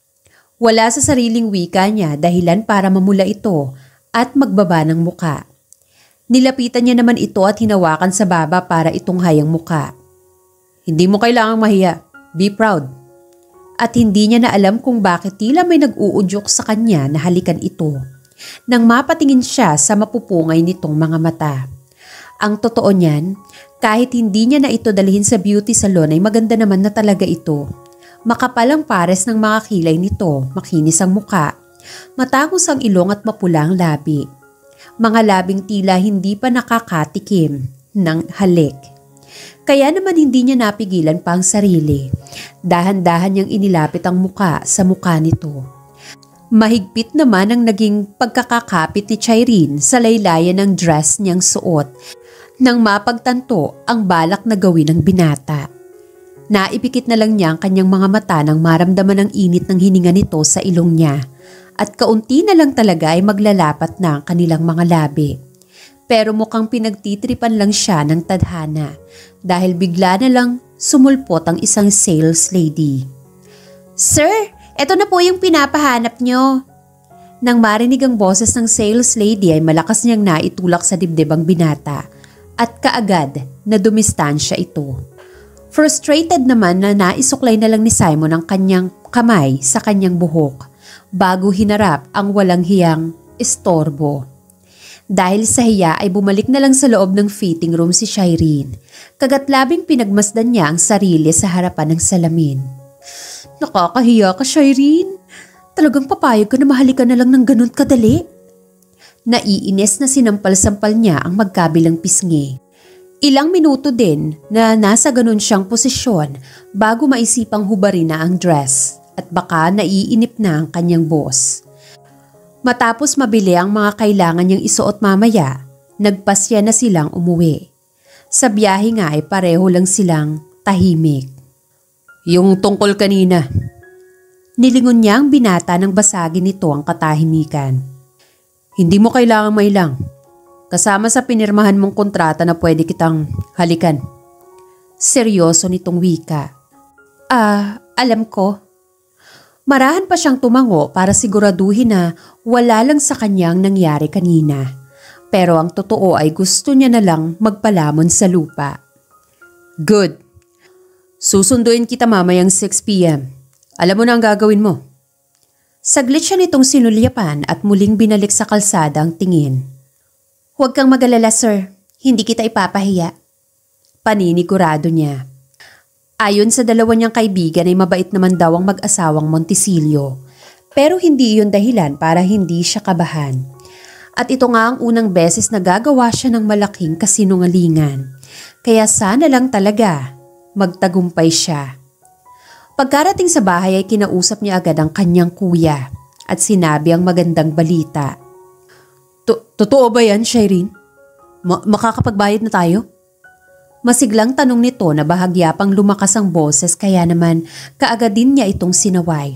Wala sa sariling wika niya dahilan para mamula ito at magbaba ng muka. Nilapitan niya naman ito at hinawakan sa baba para itunghayang muka. Hindi mo kailangang mahiya. Be proud. At hindi niya na alam kung bakit tila may nag-uudyok sa kanya na halikan ito. Nang mapatingin siya sa mapupungay nitong mga mata. Ang totoo niyan, kahit hindi niya na ito dalhin sa beauty salon ay maganda naman na talaga ito. Makapal ang pares ng mga kilay nito, makinis ang muka, matangos ang ilong at mapula ang labi. Mga labing tila hindi pa nakakatikim ng halik. Kaya naman hindi niya napigilan pa ang sarili. Dahan-dahan niyang inilapit ang muka sa muka nito. Mahigpit naman ang naging pagkakakapit ni Chairine sa laylayan ng dress niyang suot nang mapagtanto ang balak na gawin ng binata. Naipikit na lang niya ang kanyang mga mata nang maramdaman ang init ng hininga nito sa ilong niya at kaunti na lang talaga ay maglalapat na ang kanilang mga labi. Pero mukhang pinagtitripan lang siya ng tadhana dahil bigla na lang sumulpot ang isang sales lady. Sir, eto na po yung pinapahanap nyo. Nang marinig ang boses ng sales lady ay malakas niyang naitulak sa dibdib ang binata at kaagad na dumistansya ito. Frustrated naman na naisuklay na lang ni Simon ang kanyang kamay sa kanyang buhok bago hinarap ang walang hiyang istorbo. Dahil sa hiya ay bumalik na lang sa loob ng fitting room si Chairine. Kagatlabing pinagmasdan niya ang sarili sa harapan ng salamin. Nakakahiya ka, Chairine. Talagang papayag ka na mahalikan na lang ng ganun kadali. Naiinis na sinampal-sampal niya ang magkabilang pisngi. Ilang minuto din na nasa ganun siyang posisyon bago maisipang hubarin na ang dress at baka naiinip na ang kanyang boss. Matapos mabili ang mga kailangan niyang isuot mamaya, nagpasya na silang umuwi. Sa biyahe nga ay pareho lang silang tahimik. Yung tungkol kanina. Nilingon niya ang binata nang basagin nito ang katahimikan. Hindi mo kailangang mailang. Kasama sa pinirmahan mong kontrata na pwede kitang halikan. Seryoso nitong wika. Ah, alam ko. Marahan pa siyang tumango para siguraduhin na wala lang sa kanyang nangyari kanina. Pero ang totoo ay gusto niya na lang magpalamon sa lupa. Good. Susunduin kita mamayang six p m Alam mo na ang gagawin mo. Saglit siya nitong sinulyapan at muling binalik sa kalsada ang tingin. Huwag kang mag-alala, sir. Hindi kita ipapahiya. Paninigurado niya. Ayon sa dalawa niyang kaibigan ay mabait naman daw ang mag-asawang Montisilio. Pero hindi iyon dahilan para hindi siya kabahan. At ito nga ang unang beses na gagawa siya ng malaking kasinungalingan. Kaya sana lang talaga magtagumpay siya. Pagkarating sa bahay ay kinausap niya agad ang kanyang kuya at sinabi ang magandang balita. Totoo ba yan, Shireen? Ma- makakapagbayad na tayo? Masiglang tanong nito na bahagya pang lumakas ang boses kaya naman kaagad din niya itong sinaway.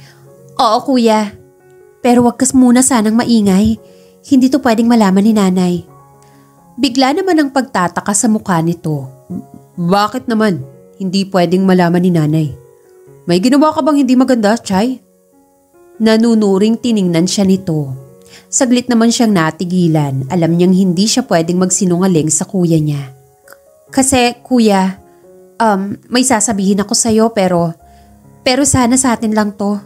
Oo kuya, pero wag kas muna sanang maingay. Hindi to pwedeng malaman ni nanay. Bigla naman ang pagtataka sa mukha nito. Bakit naman hindi pwedeng malaman ni nanay? May ginawa ka bang hindi maganda, Chay? Nanunuring tiningnan siya nito. Saglit naman siyang natigilan. Alam niyang hindi siya pwedeng magsinungaling sa kuya niya. Kasi kuya, um, may sasabihin ako sa'yo pero, pero sana sa atin lang to.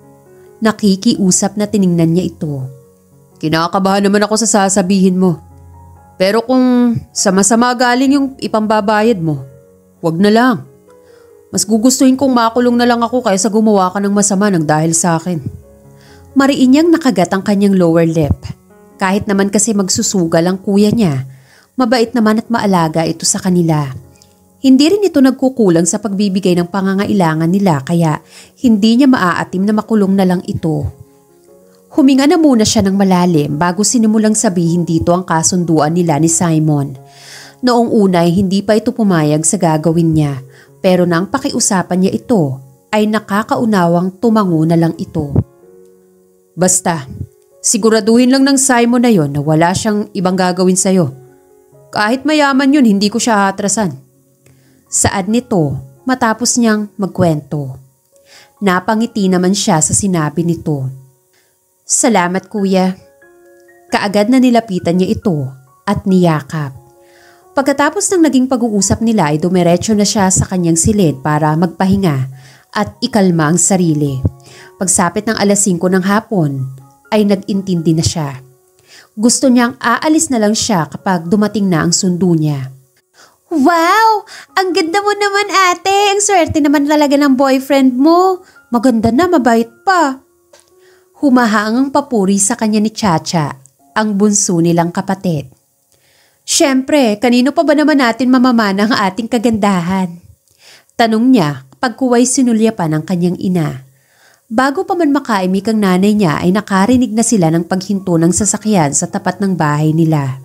Nakikiusap na tiningnan niya ito. Kinakabahan naman ako sa sasabihin mo. Pero kung sama-sama galing yung ipambabayad mo, wag na lang. Mas gugustuhin kong makulong na lang ako kaysa gumawa ka ng masama ng dahil sa akin. Mariin niyang nakagat ang kanyang lower lip. Kahit naman kasi magsusugal ang kuya niya, mabait naman at maalaga ito sa kanila. Hindi rin ito nagkukulang sa pagbibigay ng pangangailangan nila kaya hindi niya maaatim na makulong na lang ito. Huminga na muna siya ng malalim bago sinimulang sabihin dito ang kasunduan nila ni Simon. Noong una ay hindi pa ito pumayag sa gagawin niya pero nang pakiusapan niya ito ay nakakaunawang tumango na lang ito. Basta, siguraduhin lang ng Simon na yon na wala siyang ibang gagawin sa'yo. Kahit mayaman yun, hindi ko siya atrasan. Saad nito matapos niyang magkwento. Napangiti naman siya sa sinabi nito. Salamat kuya. Kaagad na nilapitan niya ito at niyakap. Pagkatapos ng naging pag-uusap nila ay dumiretso na siya sa kanyang silid para magpahinga at ikalma ang sarili. Pagsapit ng alas singko ng hapon ay nag-intindi na siya. Gusto niyang aalis na lang siya kapag dumating na ang sundo niya. Wow! Ang ganda mo naman ate! Ang swerte naman talaga ng boyfriend mo. Maganda na, mabait pa. Humahang ang papuri sa kanya ni Chacha, ang bunso nilang kapatid. Siyempre, kanino pa ba naman natin mamamana ang ating kagandahan? Tanong niya kapag kuway sinulya pa ng kanyang ina. Bago pa man makaimik ang nanay niya ay nakarinig na sila ng paghinto ng sasakyan sa tapat ng bahay nila.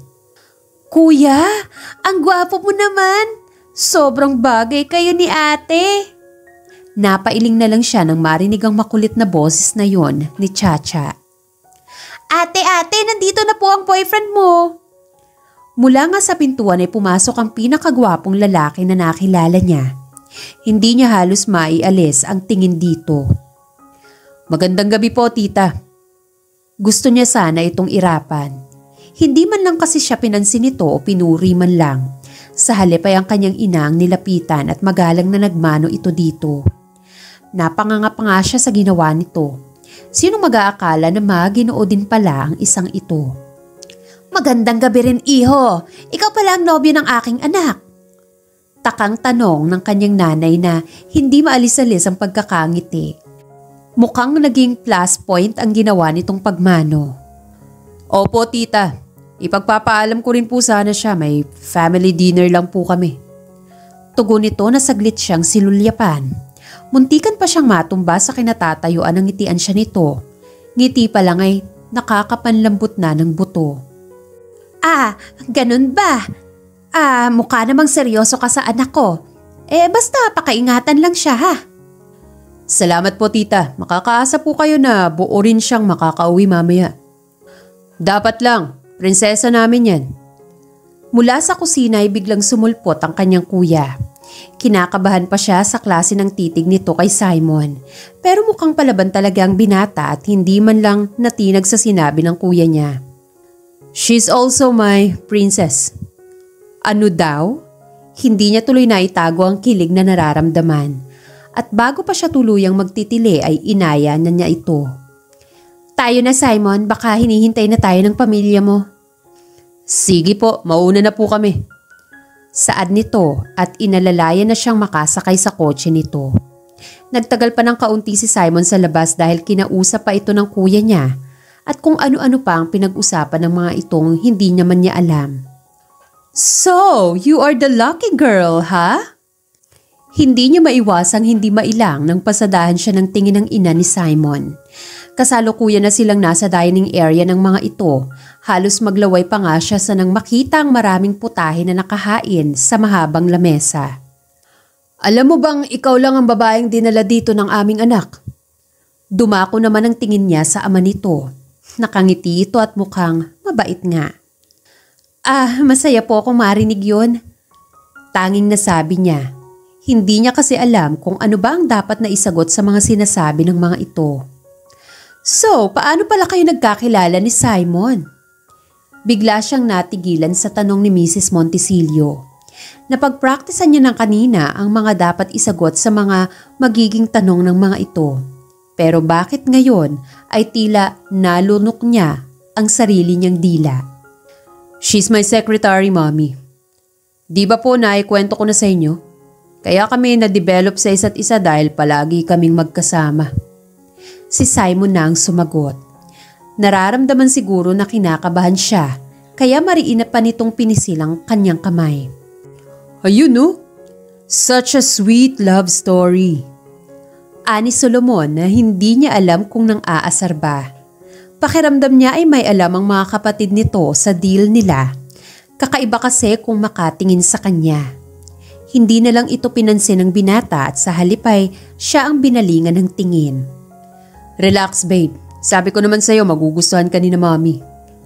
Kuya, ang gwapo mo naman. Sobrang bagay kayo ni ate. Napailing na lang siya nang marinig ang makulit na boses na yon ni Chacha. Ate, ate, nandito na po ang boyfriend mo. Mula nga sa pintuan ay pumasok ang pinakagwapong lalaki na nakilala niya. Hindi niya halos maialis ang tingin dito. Magandang gabi po, tita. Gusto niya sana itong irapan. Hindi man lang kasi siya pinansin ito o pinuri man lang. Sa halip ay ang kanyang inang nilapitan at magalang na nagmano ito dito. Napanganga pa nga siya sa ginawa nito. Sino mag-aakala na maginoo din pala ang isang ito? Magandang gabi rin, iho. Ikaw pala ang nobyo ng aking anak. Takang tanong ng kanyang nanay na hindi maalis-alis ang pagkakangiti. Mukhang naging plus point ang ginawa nitong pagmano. Opo, tita. Ipagpapaalam ko rin po sana siya. May family dinner lang po kami. Tugon nito na saglit siyang silulyapan. Muntikan pa siyang matumba sa kinatatayuan ng ngitian siya nito. Ngiti pa lang ay nakakapanlambot na ng buto. Ah, ganun ba? Ah, mukha namang seryoso ka sa anak ko. Eh basta pakaingatan lang siya ha. Salamat po tita. Makakaasa po kayo na buo rin siyang makakauwi mamaya. Dapat lang, prinsesa namin yan. Mula sa kusina ay biglang sumulpot ang kanyang kuya. Kinakabahan pa siya sa klase ng titig nito kay Simon. Pero mukhang palaban talaga ang binata at hindi man lang natinag sa sinabi ng kuya niya. She's also my princess. Ano daw? Hindi niya tuloy na itago ang kilig na nararamdaman. At bago pa siya tuluyang magtitili ay inaya na niya ito. Tayo na Simon, baka hinihintay na tayo ng pamilya mo. Sige po, mauna na po kami. Saad nito at inalalayan na siyang makasakay sa kotse nito. Nagtagal pa ng kaunti si Simon sa labas dahil kinausap pa ito ng kuya niya at kung ano-ano pa ang pinag-usapan ng mga itong hindi naman niya alam. So, you are the lucky girl, ha? Huh? Hindi niya maiwasang hindi mailang nang pasadahan siya ng tingin ng ina ni Simon. Kasalukuyan na silang nasa dining area ng mga ito. Halos maglaway pa nga siya sa nang makita ang maraming putahe na nakahain sa mahabang lamesa. Alam mo bang ikaw lang ang babaeng dinala dito ng aming anak? Dumako naman ang tingin niya sa ama nito. Nakangiti ito at mukhang mabait nga. Ah, masaya po akong marinig yun. Tanging nasabi niya. Hindi niya kasi alam kung ano ba ang dapat na isagot sa mga sinasabi ng mga ito. So, paano pala kayo nagkakilala ni Simon? Bigla siyang natigilan sa tanong ni Missus Montisillo. Napagpraktisan niya ng kanina ang mga dapat isagot sa mga magiging tanong ng mga ito. Pero bakit ngayon ay tila nalunok niya ang sarili niyang dila? She's my secretary, Mommy. Di ba po naikwento ko na sa inyo? Kaya kami na-develop sa isa't isa dahil palagi kaming magkasama. Si Simon na ang sumagot. Nararamdaman siguro na kinakabahan siya, kaya mariin pa nitong pinisilang kanyang kamay. Ayun no? Such a sweet love story. Ani Solomon na hindi niya alam kung nang aasar ba. Pakiramdam niya ay may alam ang mga kapatid nito sa deal nila. Kakaiba kasi kung makatingin sa kanya. Hindi na lang ito pinansin ng binata at sa halip ay siya ang binalingan ng tingin. Relax babe, sabi ko naman sa'yo magugustuhan ka ni na mommy.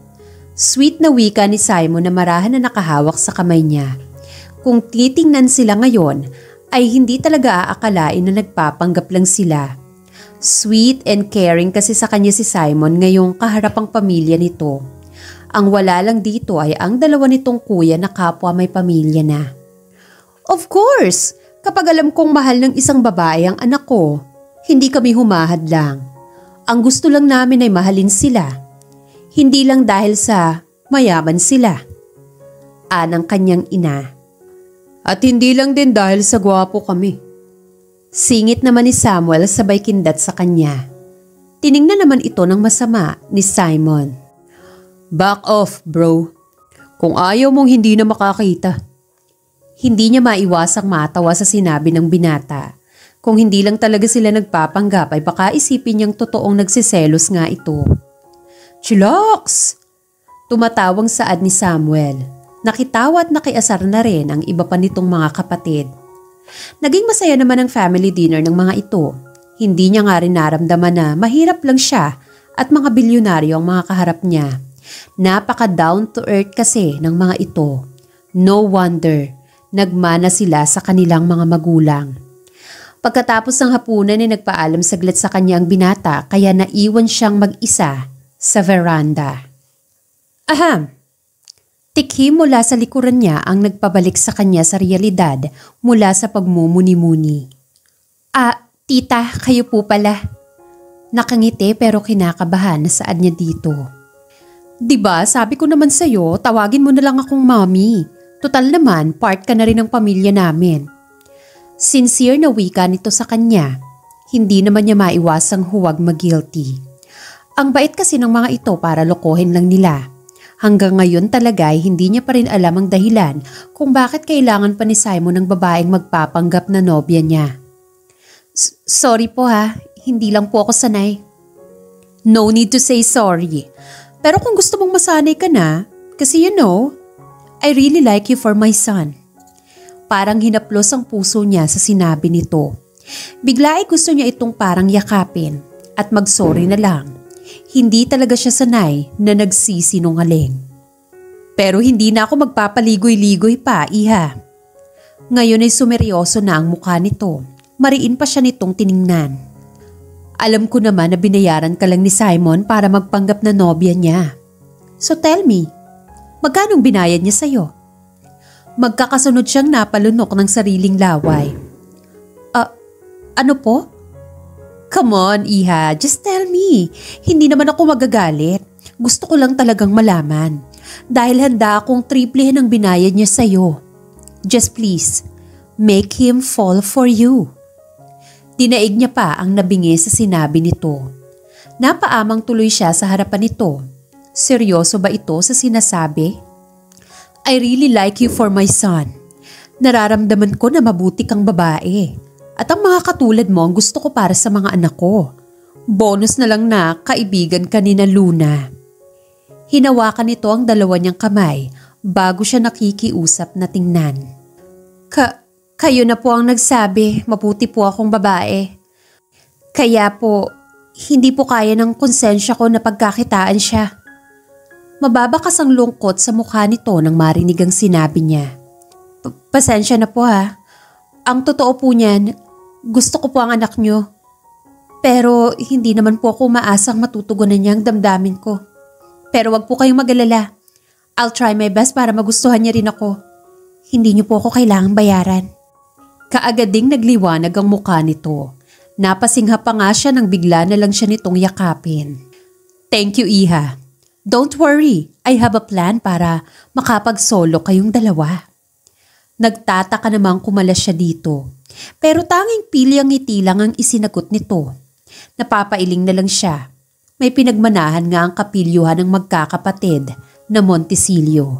Sweet na wika ni Simon na marahan na nakahawak sa kamay niya. Kung titingnan sila ngayon ay hindi talaga aakalain na nagpapanggap lang sila. Sweet and caring kasi sa kanya si Simon ngayong kaharapang pamilya nito. Ang wala lang dito ay ang dalawa nitong kuya na kapwa may pamilya na. Of course, kapag alam kong mahal ng isang babae ang anak ko, hindi kami humahad lang. Ang gusto lang namin ay mahalin sila. Hindi lang dahil sa mayaman sila. Anang kanyang ina. At hindi lang din dahil sa gwapo kami. Singit naman ni Samuel sabay kindat sa kanya. Tiningnan naman ito ng masama ni Simon. Back off, bro. Kung ayaw mong hindi na makakita. Hindi niya maiwasang matawa sa sinabi ng binata. Kung hindi lang talaga sila nagpapanggap ay baka isipin niyang totoong nagsiselos nga ito. Chillax! Tumatawang saad ni Samuel. Nakitawa at nakiasar na rin ang iba pa nitong mga kapatid. Naging masaya naman ang family dinner ng mga ito. Hindi niya nga rin naramdaman na mahirap lang siya at mga bilyonaryo ang mga kaharap niya. Napaka down to earth kasi ng mga ito. No wonder, nagmana sila sa kanilang mga magulang. Pagkatapos ng hapunan ay nagpaalam saglit sa kanya ang binata kaya naiwan siyang mag-isa sa veranda. Aham! Tikhim mula sa likuran niya ang nagpabalik sa kanya sa realidad mula sa pagmumuni-muni. Ah, tita, kayo po pala. Nakangiti pero kinakabahan na saad niya dito. Diba, sabi ko naman sa'yo, tawagin mo na lang akong mommy. Total naman, part ka na rin ng pamilya namin. Sincere na wika nito sa kanya. Hindi naman niya maiwasang huwag mag-guilty. Ang bait kasi ng mga ito para lokohin lang nila. Hanggang ngayon talaga ay hindi niya pa rin alam ang dahilan kung bakit kailangan pa ni Simon ng babaeng magpapanggap na nobya niya. Sorry po ha, hindi lang po ako sanay. No need to say sorry. Pero kung gusto mong masanay ka na, kasi you know, I really like you for my son. Parang hinaplos ang puso niya sa sinabi nito. Bigla ay gusto niya itong parang yakapin at mag-sorry na lang. Hindi talaga siya sanay na nagsisinungaling. Pero hindi na ako magpapaligoy-ligoy pa, iha. Ngayon ay sumeryoso na ang mukha nito. Mariin pa siya nitong tiningnan. Alam ko naman na binayaran ka lang ni Simon para magpanggap na nobya niya. So tell me, magkanong binayad niya sa'yo? Magkakasunod siyang napalunok ng sariling laway. Ah, uh, ano po? Come on, iha. Just tell me. Hindi naman ako magagalit. Gusto ko lang talagang malaman. Dahil handa akong triplehin ang binayad niya sa'yo. Just please, make him fall for you. Dinaig niya pa ang nabingi sa sinabi nito. Napaamang tuloy siya sa harapan nito. Seryoso ba ito sa sinasabi? I really like you for my son. Nararamdaman ko na mabuti kang babae. At ang mga katulad mo ang gusto ko para sa mga anak ko. Bonus na lang na kaibigan ka ni na Luna. Hinawakan nito ang dalawa niyang kamay bago siya nakikiusap na tingnan. Ka, kayo na po ang nagsabi, mabuti po akong babae. Kaya po, hindi po kaya ng konsensya ko na pagkakitaan siya. Mababakas ang lungkot sa mukha nito nang marinig ang sinabi niya. Pasensya na po ha. Ang totoo po niyan, gusto ko po ang anak niyo. Pero hindi naman po ako maasang matutugunan niya ang damdamin ko. Pero wag po kayong mag-alala. I'll try my best para magustuhan niya rin ako. Hindi niyo po ako kailangang bayaran. Kaagad ding nagliwanag ang mukha nito. Napasingha pa nga siya nang bigla na lang siya nitong yakapin. Thank you, Iha. Don't worry, I have a plan para makapag-solo kayong dalawa. Nagtataka namang kumalas siya dito. Pero tanging pilyang ngiti lang ang isinagot nito. Napapailing na lang siya. May pinagmanahan nga ang kapilyuhan ng magkakapatid na Montesilio.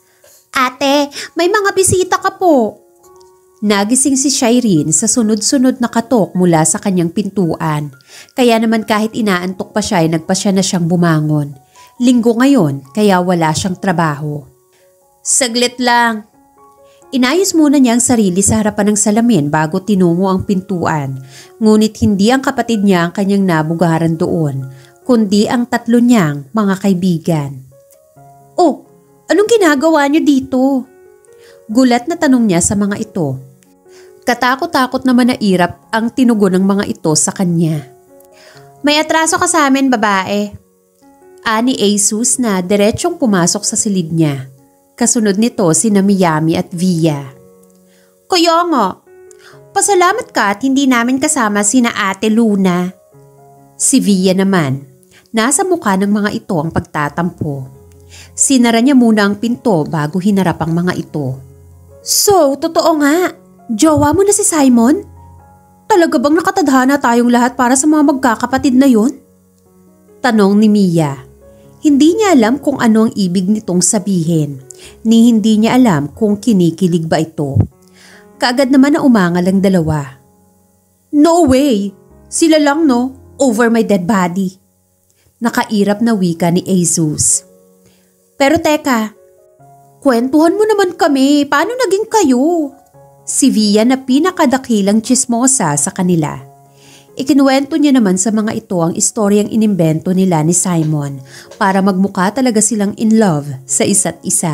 Ate, may mga bisita ka po. Nagising si Shireen sa sunod-sunod na katok mula sa kanyang pintuan. Kaya naman kahit inaantok pa siya ay nagpasya na siyang bumangon. Linggo ngayon kaya wala siyang trabaho. Saglit lang. Inayos muna niya ang sarili sa harapan ng salamin bago tinungo ang pintuan. Ngunit hindi ang kapatid niya ang kanyang nabugaran doon, kundi ang tatlo niyang mga kaibigan. Oh, anong ginagawa niyo dito? Gulat na tanong niya sa mga ito. Katakot-takot naman na irap ang tinugon ng mga ito sa kanya. May atraso ka sa amin, babae. Ani Jesus na diretsong pumasok sa silid niya. Kasunod nito sina Miami at Via. Kaya nga, pasalamat ka at hindi namin kasama sina Ate Luna. Si Via naman, nasa mukha ng mga ito ang pagtatampo. Sinara niya muna ang pinto bago hinarap ang mga ito. So, totoo nga, jowa mo na si Simon? Talaga bang nakatadhana tayong lahat para sa mga magkakapatid na yon? Tanong ni Mia. Hindi niya alam kung ano ang ibig nitong sabihin, ni hindi niya alam kung kinikilig ba ito. Kaagad naman na umangal ang dalawa. No way! Sila lang no, over my dead body. Nakairap na wika ni Jesus. Pero teka, kwentuhan mo naman kami, paano naging kayo? Si Via na pinakadakilang chismosa sa kanila. Ikinuwento niya naman sa mga ito ang istoryang inimbento nila ni Simon para magmukha talaga silang in love sa isa't isa.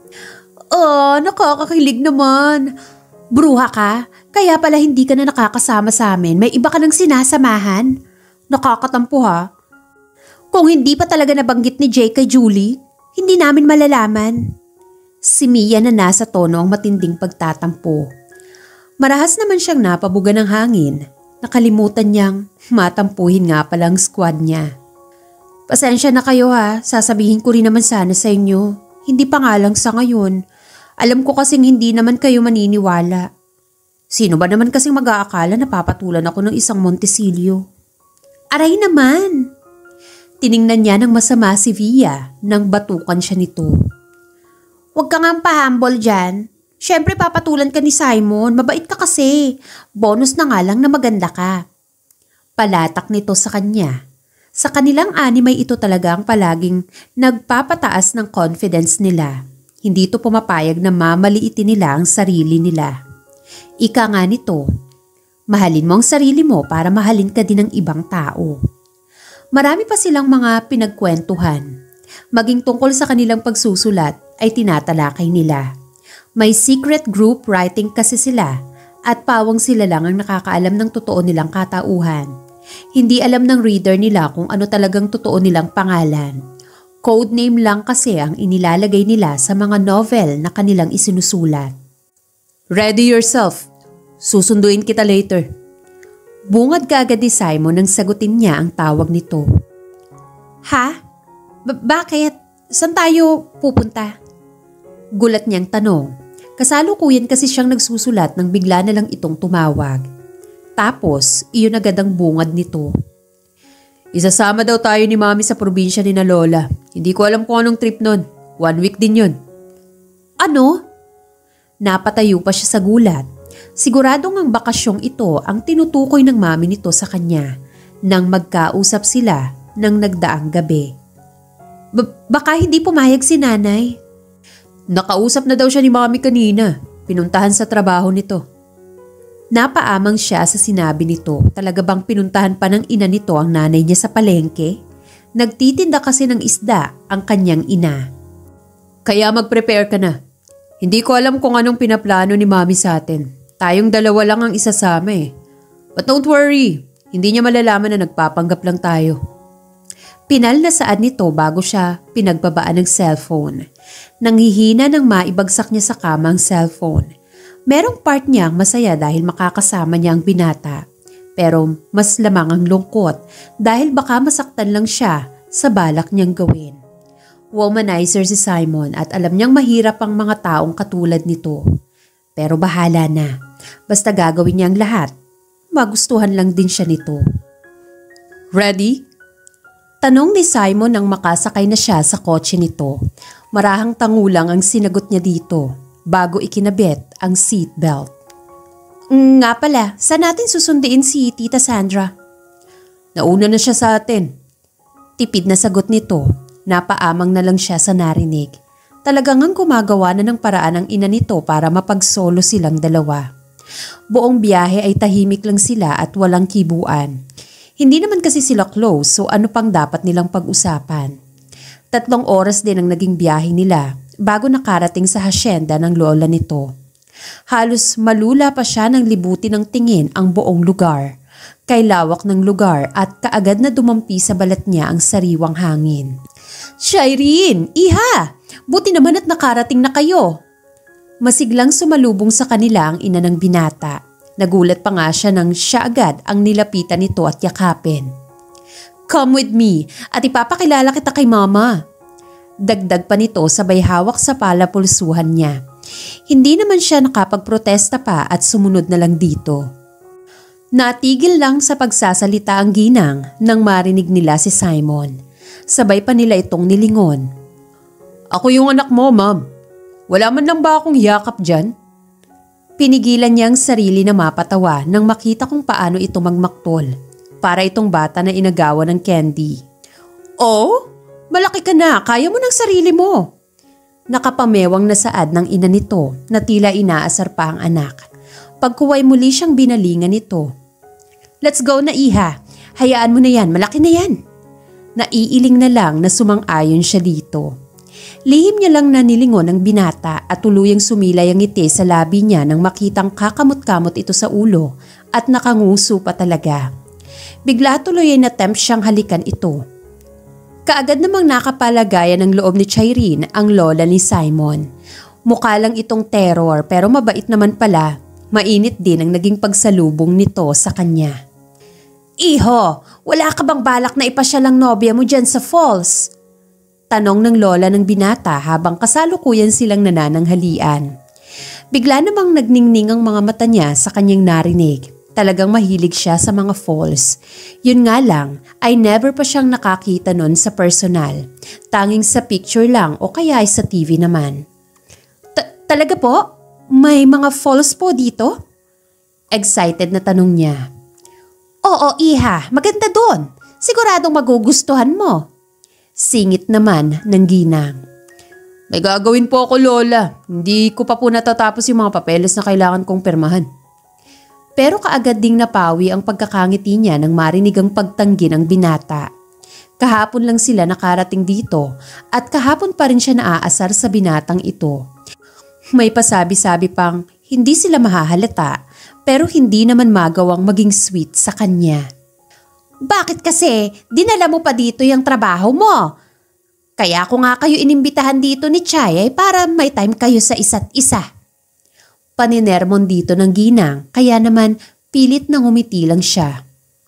Oh, nakakakilig naman. Bruha ka, kaya pala hindi ka na nakakasama sa amin. May iba ka nang sinasamahan. Nakakatampo ha. Kung hindi pa talaga nabanggit ni Jay kay Julie, hindi namin malalaman. Si Mia na nasa tono ang matinding pagtatampo. Marahas naman siyang napabuga ng hangin. Nakalimutan niyang matampuhin nga palang squad niya. Pasensya na kayo ha, sasabihin ko rin naman sana sa inyo. Hindi pa nga lang sa ngayon. Alam ko kasing hindi naman kayo maniniwala. Sino ba naman kasing mag-aakala na papatulan ako ng isang Montesilio? Aray naman! Tiningnan niya ng masama si Via nang batukan siya nito. Huwag ka nga pahambol dyan. Siyempre papatulan ka ni Simon, mabait ka kasi. Bonus na nga lang na maganda ka. Palatak nito sa kanya. Sa kanilang anime ito talaga ang palaging nagpapataas ng confidence nila. Hindi ito pumapayag na mamaliitin nila ang sarili nila. Ika nga nito, mahalin mo ang sarili mo para mahalin ka din ng ibang tao. Marami pa silang mga pinagkwentuhan. Maging tungkol sa kanilang pagsusulat ay tinatalakay nila. May secret group writing kasi sila at pawang sila lang ang nakakaalam ng totoo nilang katauhan. Hindi alam ng reader nila kung ano talagang totoo nilang pangalan. Codename lang kasi ang inilalagay nila sa mga novel na kanilang isinusulat. Ready yourself. Susunduin kita later. Bungad kaagad ni Simon nang sagutin niya ang tawag nito. Ha? B- bakit? Saan tayo pupunta? Gulat niyang tanong. Kasalukuyan kasi siyang nagsusulat nang bigla na lang itong tumawag. Tapos, iyon agad ang bungad nito. Isasama daw tayo ni Mami sa probinsya ni na Lola. Hindi ko alam kung anong trip nun. One week din yun. Ano? Napatayo pa siya sa gulat. Siguradong ang bakasyong ito ang tinutukoy ng mami nito sa kanya nang magkausap sila ng nagdaang gabi. B- baka hindi pumayag si nanay. Nakausap na daw siya ni Mami kanina. Pinuntahan sa trabaho nito. Napaamang siya sa sinabi nito. Talaga bang pinuntahan pa ng ina nito ang nanay niya sa palengke? Nagtitinda kasi ng isda ang kanyang ina. Kaya mag-prepare ka na. Hindi ko alam kung anong pinaplano ni Mami sa atin. Tayong dalawa lang ang isasama eh. But don't worry, hindi niya malalaman na nagpapanggap lang tayo. Pinal na saad nito bago siya pinagbabaan ng cellphone. Nanghihina nang maibagsak niya sa kama ang cellphone. Merong part niyang masaya dahil makakasama niya ang binata. Pero mas lamang ang lungkot dahil baka masaktan lang siya sa balak niyang gawin. Womanizer si Simon at alam niyang mahirap ang mga taong katulad nito. Pero bahala na. Basta gagawin niya ang lahat. Magustuhan lang din siya nito. Ready? Tanong ni Simon nang makasakay na siya sa kotse nito. Marahang tangulang ang sinagot niya dito bago ikinabit ang seatbelt. Nga pala, saan natin susundiin si Tita Sandra? Nauna na siya sa atin. Tipid na sagot nito. Napaamang na lang siya sa narinig. Talagang ang gumagawa na ng paraan ang ina nito para mapagsolo silang dalawa. Buong biyahe ay tahimik lang sila at walang kibuan. Hindi naman kasi sila close so ano pang dapat nilang pag-usapan. Tatlong oras din ang naging biyahe nila bago nakarating sa hasyenda ng lola nito. Halos malula pa siya nang libutin ng tingin ang buong lugar. Kay lawak ng lugar at kaagad na dumampi sa balat niya ang sariwang hangin. Shireen! Iha! Buti naman at nakarating na kayo. Masiglang sumalubong sa kanila ang ina ng binata. Nagulat pa nga siya nang siya agad ang nilapitan nito at yakapin. Come with me at ipapakilala kita kay mama. Dagdag pa nito sabay hawak sa palapulsuhan niya. Hindi naman siya nakapagprotesta pa at sumunod na lang dito. Natigil lang sa pagsasalita ang ginang nang marinig nila si Simon. Sabay pa nila itong nilingon. Ako yung anak mo, ma'am. Wala man lang ba akong yakap dyan? Pinigilan niya ang sarili na mapatawa nang makita kung paano ito magmaktol. Para itong bata na inagawa ng candy. Oh, malaki ka na. Kaya mo ng sarili mo. Nakapamewang na saad ng ina nito na tila inaasar pa ang anak. Pagkuway muli siyang binalingan nito. Let's go na iha. Hayaan mo na yan. Malaki na yan. Naiiling na lang na sumang-ayon siya dito. Lihim niya lang na nilingon ang binata at tuluyang sumilay ang ngiti sa labi niya nang makitang kakamot-kamot ito sa ulo at nakanguso pa talaga. Bigla tuloy ay natempt siyang halikan ito. Kaagad namang nakapalagayan ng loob ni Shireen ang lola ni Simon. Mukha lang itong terror pero mabait naman pala. Mainit din ang naging pagsalubong nito sa kanya. Iho, wala ka bang balak na ipasya lang nobya mo dyan sa falls? Tanong ng lola ng binata habang kasalukuyan silang nanananghalian. Bigla namang nagningning ang mga mata niya sa kanyang narinig. Talagang mahilig siya sa mga falls. Yun nga lang ay never pa siyang nakakita nun sa personal. Tanging sa picture lang o kaya ay sa T V naman. Talaga po? May mga falls po dito? Excited na tanong niya. Oo, iha. Maganda doon. Siguradong magugustuhan mo. Singit naman ng ginang. May gagawin po ako, lola. Hindi ko pa po natatapos yung mga papeles na kailangan kong pirmahan. Pero kaagad ding napawi ang pagkakangiti niya nang marinig ang pagtanggi ng binata. Kahapon lang sila nakarating dito at kahapon pa rin siya naaasar sa binatang ito. May pasabi-sabi pang hindi sila mahahalata pero hindi naman magawang maging sweet sa kanya. Bakit kasi dinala mo pa dito yung trabaho mo? Kaya ako nga kayo inimbitahan dito ni Chay para may time kayo sa isa't isa. Paninermon dito ng ginang kaya naman pilit na ngumiti lang siya.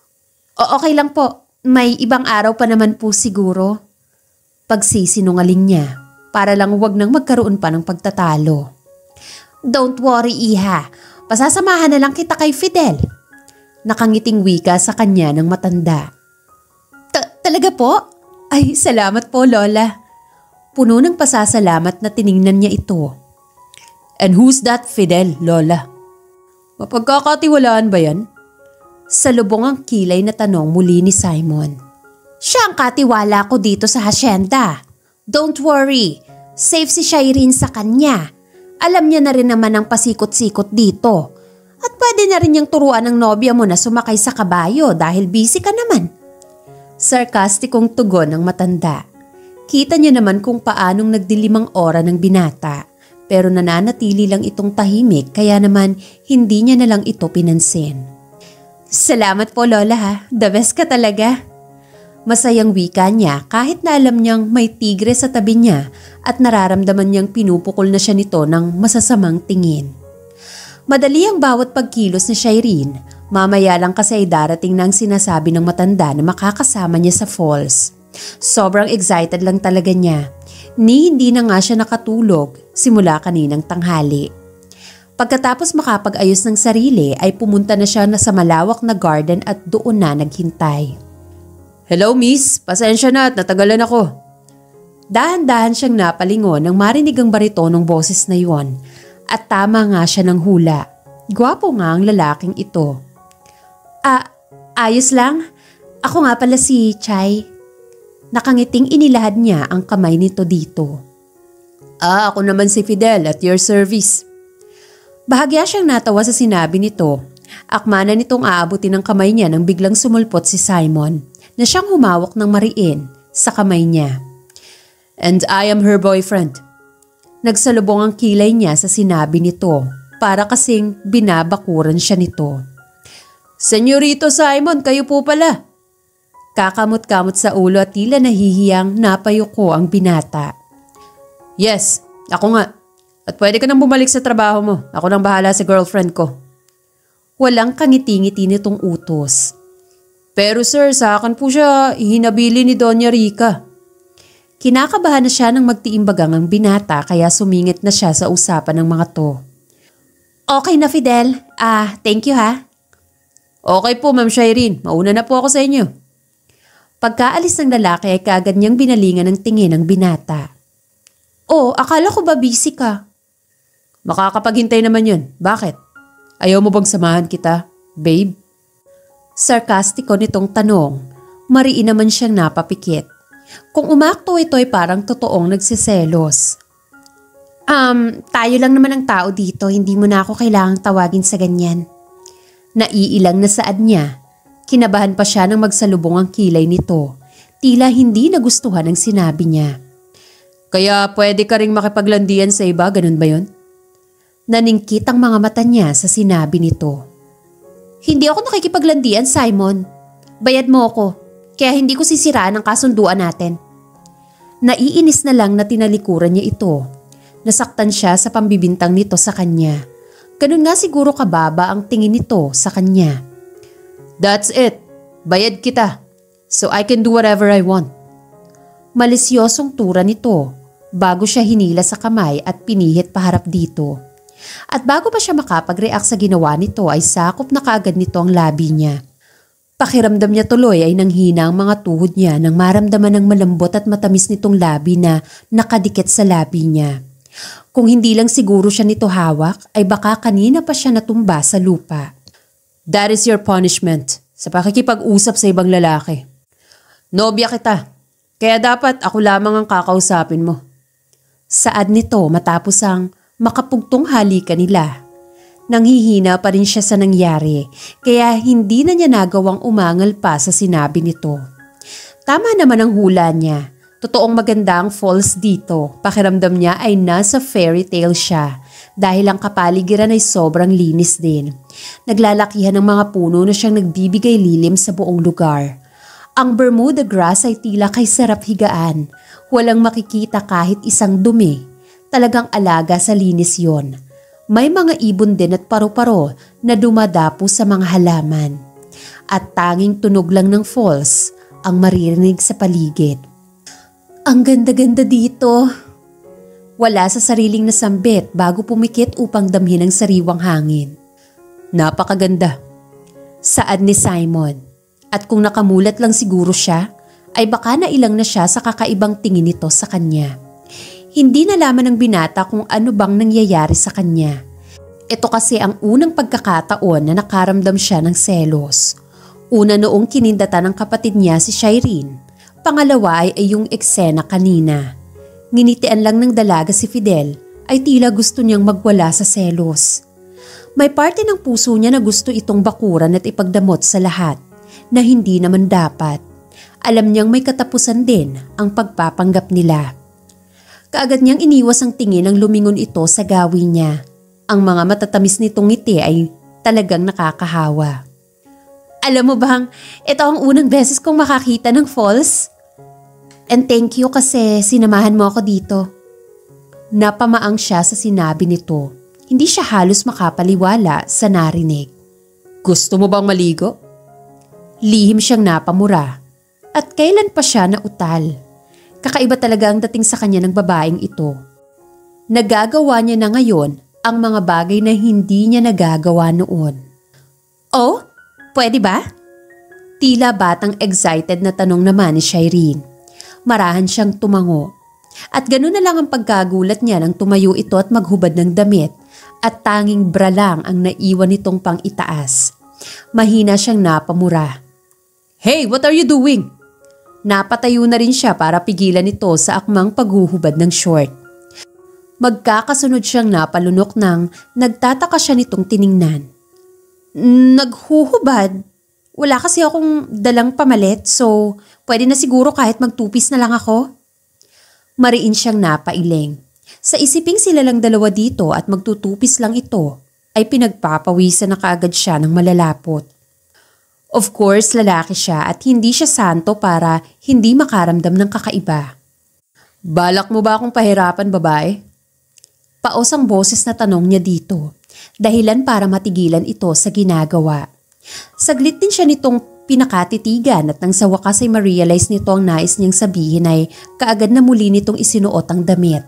O okay lang po, may ibang araw pa naman po siguro. Pagsisinungaling niya para lang wag nang magkaroon pa ng pagtatalo. Don't worry, Iha. Pasasamahan na lang kita kay Fidel. Nakangiting wika sa kanya ng matanda. Ta- talaga po? Ay, salamat po, Lola. Puno ng pasasalamat na tiningnan niya ito. And who's that Fidel, Lola? Mapagkakatiwalaan ba yan? Salubong ang kilay na tanong muli ni Simon. Siya ang katiwala ko dito sa hasyenda. Don't worry, safe si Shireen sa kanya. Alam niya na rin naman ang pasikot-sikot dito. At pwede na rin niyang turuan ng nobya mo na sumakay sa kabayo dahil busy ka naman. Sarkastikong tugon ng matanda. Kita niya naman kung paanong nagdilimang ora ng binata. Pero nananatili lang itong tahimik kaya naman hindi niya na lang ito pinansin. Salamat po, Lola ha. The best ka talaga. Masayang wika niya kahit na alam niyang may tigre sa tabi niya at nararamdaman niyang pinupukol na siya nito ng masasamang tingin. Madali ang bawat pagkilos ni Shireen, mamaya lang kasi ay darating na ang sinasabi ng matanda na makakasama niya sa falls. Sobrang excited lang talaga niya, ni hindi na nga siya nakatulog simula kaninang tanghali. Pagkatapos makapag-ayos ng sarili ay pumunta na siya na sa malawak na garden at doon na naghintay. Hello miss, pasensya na at natagalan ako. Dahan-dahan siyang napalingon nang marinig ang baritonong boses na yon at tama nga siya ng hula. Gwapo nga ang lalaking ito. Ah, ayos lang. Ako nga pala si Chai. Nakangiting inilahad niya ang kamay nito dito. Ah, ako naman si Fidel at your service. Bahagya siyang natawa sa sinabi nito. Akma na nitong aabutin ang kamay niya nang biglang sumulpot si Simon na siyang humawak ng mariin sa kamay niya. And I am her boyfriend. Nagsalubong ang kilay niya sa sinabi nito para kasing binabakuran siya nito. Senyorito Simon, kayo po pala. Kakamot-kamot sa ulo at tila nahihiyang napayuko ang binata. Yes, ako nga. At pwede ka nang bumalik sa trabaho mo. Ako nang bahala sa girlfriend ko. Walang kangiti-ngiti nitong utos. Pero sir, sa akin po siya ihinabili ni Doña Rica. Kinakabahan na siya nang magtiimbagang ang binata kaya sumingit na siya sa usapan ng mga to. Okay na Fidel. Ah, thank you ha. Okay po Ma'am Shireen, mauna na po ako sa inyo. Pagkaalis ng lalaki ay kaagad niyang binalingan ng tingin ng binata. Oh, akala ko ba busy ka? Makakapaghintay naman yun. Bakit? Ayaw mo bang samahan kita, babe? Sarkastiko nitong tanong, mariin naman siyang napapikit. Kung umakto ito ay parang totoong nagsiselos. Um, tayo lang naman ang tao dito, hindi mo na ako kailangang tawagin sa ganyan. Naiilang na saad niya. Kinabahan pa siya nang magsalubong ang kilay nito. Tila hindi nagustuhan ang sinabi niya. Kaya pwede ka ring makipaglandian sa iba, ganun ba yun? Naningkit ang mga mata niya sa sinabi nito. Hindi ako nakikipaglandian, Simon. Bayad mo ako, kaya hindi ko sisiraan ang kasunduan natin. Naiinis na lang na tinalikuran niya ito. Nasaktan siya sa pambibintang nito sa kanya. Ganun nga siguro kababa ang tingin nito sa kanya. That's it. Bayad kita. So I can do whatever I want. Malisyosong tura nito bago siya hinila sa kamay at pinihit paharap dito. At bago pa siya makapag-react sa ginawa nito ay sakop na kaagad nito ang labi niya. Pakiramdam niya tuloy ay nanghina ang mga tuhod niya nang maramdaman ng malambot at matamis nitong labi na nakadikit sa labi niya. Kung hindi lang siguro siya nito hawak ay baka kanina pa siya natumba sa lupa. That is your punishment sa pakikipag-usap sa ibang lalaki. Nobya kita, kaya dapat ako lamang ang kakausapin mo. Saad nito matapos ang makapugtong halikan nila. Nanghihina pa rin siya sa nangyari, kaya hindi na niya nagawang umangal pa sa sinabi nito. Tama naman ang hula niya. Totoong maganda ang falls dito. Pakiramdam niya ay nasa fairy tale siya dahil ang kapaligiran ay sobrang linis din. Naglalakihan ng mga puno na siyang nagbibigay lilim sa buong lugar. Ang Bermuda grass ay tila kay sarap higaan. Walang makikita kahit isang dumi. Talagang alaga sa linis yon. May mga ibon din at paru-paro na dumadapo sa mga halaman. At tanging tunog lang ng falls ang maririnig sa paligid. Ang ganda-ganda dito. Wala sa sariling nasambit bago pumikit upang damhin ang sariwang hangin. Napakaganda. Saad ni Simon. At kung nakamulat lang siguro siya, ay baka nailang na siya sa kakaibang tingin nito sa kanya. Hindi nalaman ng binata kung ano bang nangyayari sa kanya. Ito kasi ang unang pagkakataon na nakaramdam siya ng selos. Una noong kinindatan ng kapatid niya si Shireen. Pangalawa ay, ay yung eksena kanina. Nginitian lang ng dalaga si Fidel ay tila gusto niyang magwala sa selos. May parte ng puso niya na gusto itong bakuran at ipagdamot sa lahat na hindi naman dapat. Alam niyang may katapusan din ang pagpapanggap nila. Kaagad niyang iniwas ang tingin ng lumingon ito sa gawin niya. Ang mga matatamis nitong ngiti ay talagang nakakahawa. Alam mo bang, ito ang unang beses kong makakita ng falls? And thank you kasi sinamahan mo ako dito. Napamaang siya sa sinabi nito. Hindi siya halos makapaliwala sa narinig. Gusto mo bang maligo? Lihim siyang napamura. At kailan pa siya nautal? Kakaiba talaga ang dating sa kanya ng babaeng ito. Nagagawa niya na ngayon ang mga bagay na hindi niya nagagawa noon. Oh, pwede ba? Tila batang excited na tanong naman ni Shireen. Marahan siyang tumango. At ganoon na lang ang pagkagulat niya nang tumayo ito at maghubad ng damit at tanging bra lang ang naiwan nitong pang itaas. Mahina siyang napamura. Hey, what are you doing? Napatayo na rin siya para pigilan ito sa akmang paghuhubad ng short. Magkakasunod siyang napalunok nang nagtataka siya nitong tiningnan. Naghuhubad? Wala kasi akong dalang pamalit so pwede na siguro kahit magtupis na lang ako. Mariin siyang napailing. Sa isiping sila lang dalawa dito at magtutupis lang ito ay pinagpapawisan na kaagad siya ng malalapot. Of course lalaki siya at hindi siya santo para hindi makaramdam ng kakaiba. Balak mo ba akong pahirapan babae? Paos ang boses na tanong niya dito. Dahilan para matigilan ito sa ginagawa. Saglit din siya nitong pinakatitigan at nang sa wakas ay ma-realize nito ang nais niyang sabihin ay kaagad na muli nitong isinuot ang damit.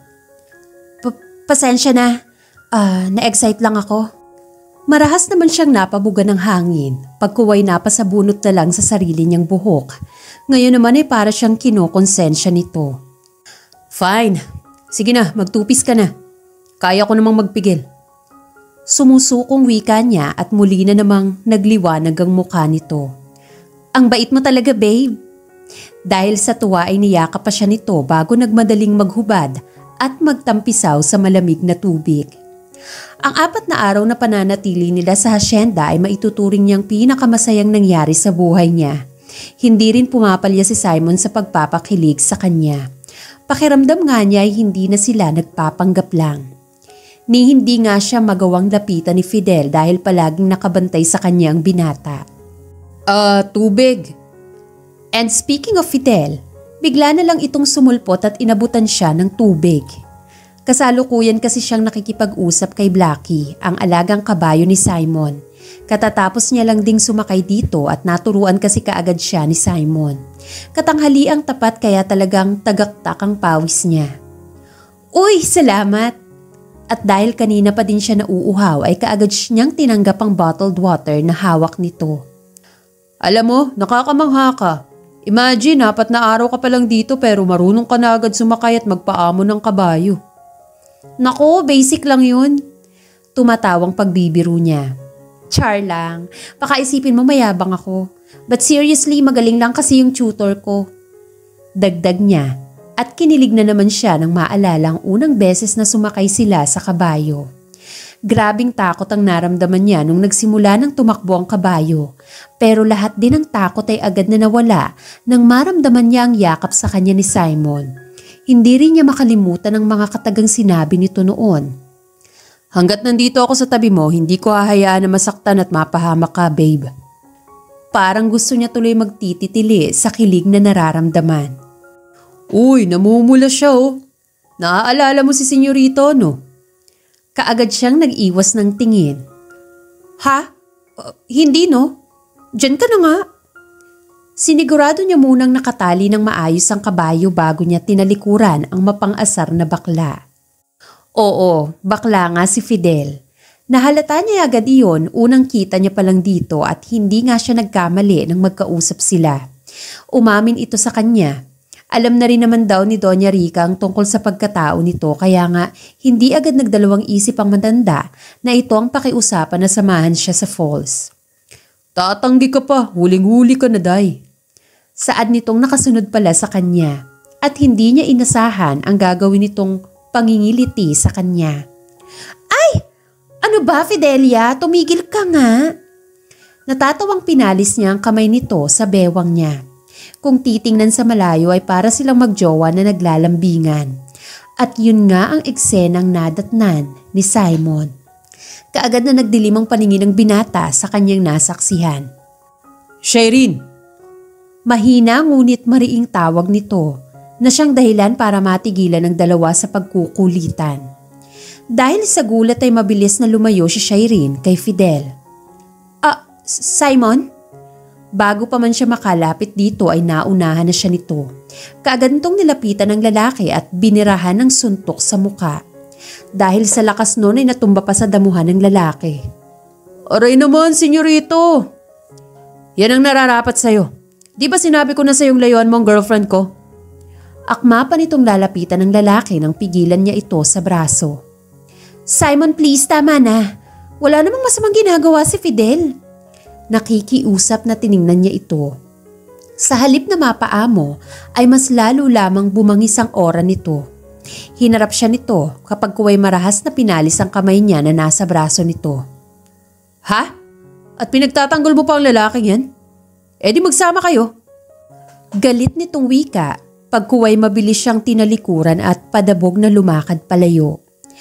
Pasensya na, uh, na-excite lang ako. Marahas naman siyang napabuga ng hangin, pagkuway napasabunot na lang sa sarili niyang buhok. Ngayon naman ay para siyang kinokonsensya nito. Fine, sige na, magtupis ka na. Kaya ko namang magpigil. Sumusukong wika niya at muli na namang nagliwanag ang mukha nito. Ang bait mo talaga, babe. Dahil sa tuwa ay niyakap pa siya nito bago nagmadaling maghubad at magtampisaw sa malamig na tubig. Ang apat na araw na pananatili nila sa hasyenda ay maituturing niyang pinakamasayang nangyari sa buhay niya. Hindi rin pumapalya si Simon sa pagpapakilig sa kanya. Pakiramdam nga niya ay hindi na sila nagpapanggap lang. Ni hindi nga siya magawang lapitan ni Fidel dahil palaging nakabantay sa kanya ang binata. Ah, uh, tubig. And speaking of Fidel, bigla na lang itong sumulpot at inabutan siya ng tubig. Kasalukuyan kasi siyang nakikipag-usap kay Blackie, ang alagang kabayo ni Simon. Katatapos niya lang ding sumakay dito at naturuan kasi kaagad siya ni Simon. Katanghali ang tapat kaya talagang tagaktak ang pawis niya. Uy, salamat! At dahil kanina pa din siya nauuhaw ay kaagad niyang tinanggap ang bottled water na hawak nito. Alam mo, nakakamangha ka. Imagine, apat na araw ka pa lang dito pero marunong ka na agad sumakay at magpaamo ng kabayo. Nako, basic lang yun. Tumatawang pagbibiro niya. Char lang, baka isipin mo mayabang ako. But seriously, magaling lang kasi yung tutor ko. Dagdag niya. At kinilig na naman siya nang maalala ang unang beses na sumakay sila sa kabayo. Grabing takot ang naramdaman niya nung nagsimula ng tumakbo ang kabayo. Pero lahat din ng takot ay agad na nawala nang maramdaman niya ang yakap sa kanya ni Simon. Hindi rin niya makalimutan ang mga katagang sinabi nito noon. Hanggat nandito ako sa tabi mo, hindi ko hahayaan na masaktan at mapahamak ka, babe. Parang gusto niya tuloy magtititili sa kilig na nararamdaman. Uy, namumula siya oh. Naaalala mo si Senyorito, no? Kaagad siyang nag-iwas ng tingin. Ha? Uh, hindi no? Diyan ka na nga. Sinigurado niya munang nakatali ng maayos ang kabayo bago niya tinalikuran ang mapang-asar na bakla. Oo, bakla nga si Fidel. Nahalata niya agad iyon, unang kita niya palang dito at hindi nga siya nagkamali nang magkausap sila. Umamin ito sa kanya. Alam na rin naman daw ni Doña Rica ang tungkol sa pagkatao nito kaya nga hindi agad nagdalawang isip ang matanda na ito ang pakiusapan na samahan siya sa falls. Tatanggi ka pa, huling-huli ka na day. Saad nitong nakasunod pala sa kanya at hindi niya inasahan ang gagawin nitong pangingiliti sa kanya. Ay! Ano ba Fidelia? Tumigil ka nga! Natatawang pinalis niya ang kamay nito sa bewang niya. Kung titingnan sa malayo ay para silang magjowa na naglalambingan. At yun nga ang eksenang nadatnan ni Simon. Kaagad na nagdilim ang paningin ng binata sa kanyang nasaksihan. Shireen! Mahina ngunit mariing tawag nito na siyang dahilan para matigilan ng dalawa sa pagkukulitan. Dahil sa gulat ay mabilis na lumayo si Shireen kay Fidel. Ah, Simon? Bago pa man siya makalapit dito ay naunahan na siya nito. Kaagad nitong nilapitan ng lalaki at binirahan ng suntok sa muka. Dahil sa lakas noon ay natumba pa sa damuhan ng lalaki. Aray naman, senyorito! Yan ang nararapat sa'yo. Di ba sinabi ko na sa'yong layuan mo ang girlfriend ko? Akma pa nitong lalapitan ng lalaki nang pigilan niya ito sa braso. Simon, please, tama na. Wala namang masamang ginagawa si Fidel. Nakikiusap na tiningnan niya ito. Sa halip na mapaamo ay mas lalo lamang bumangis ang aura nito. Hinarap siya nito kapag kuway marahas na pinalis ang kamay niya na nasa braso nito. Ha? At pinagtatanggol mo pa ang lalaking yan? E di magsama kayo. Galit nitong wika pagkuway mabilis siyang tinalikuran at padabog na lumakad palayo.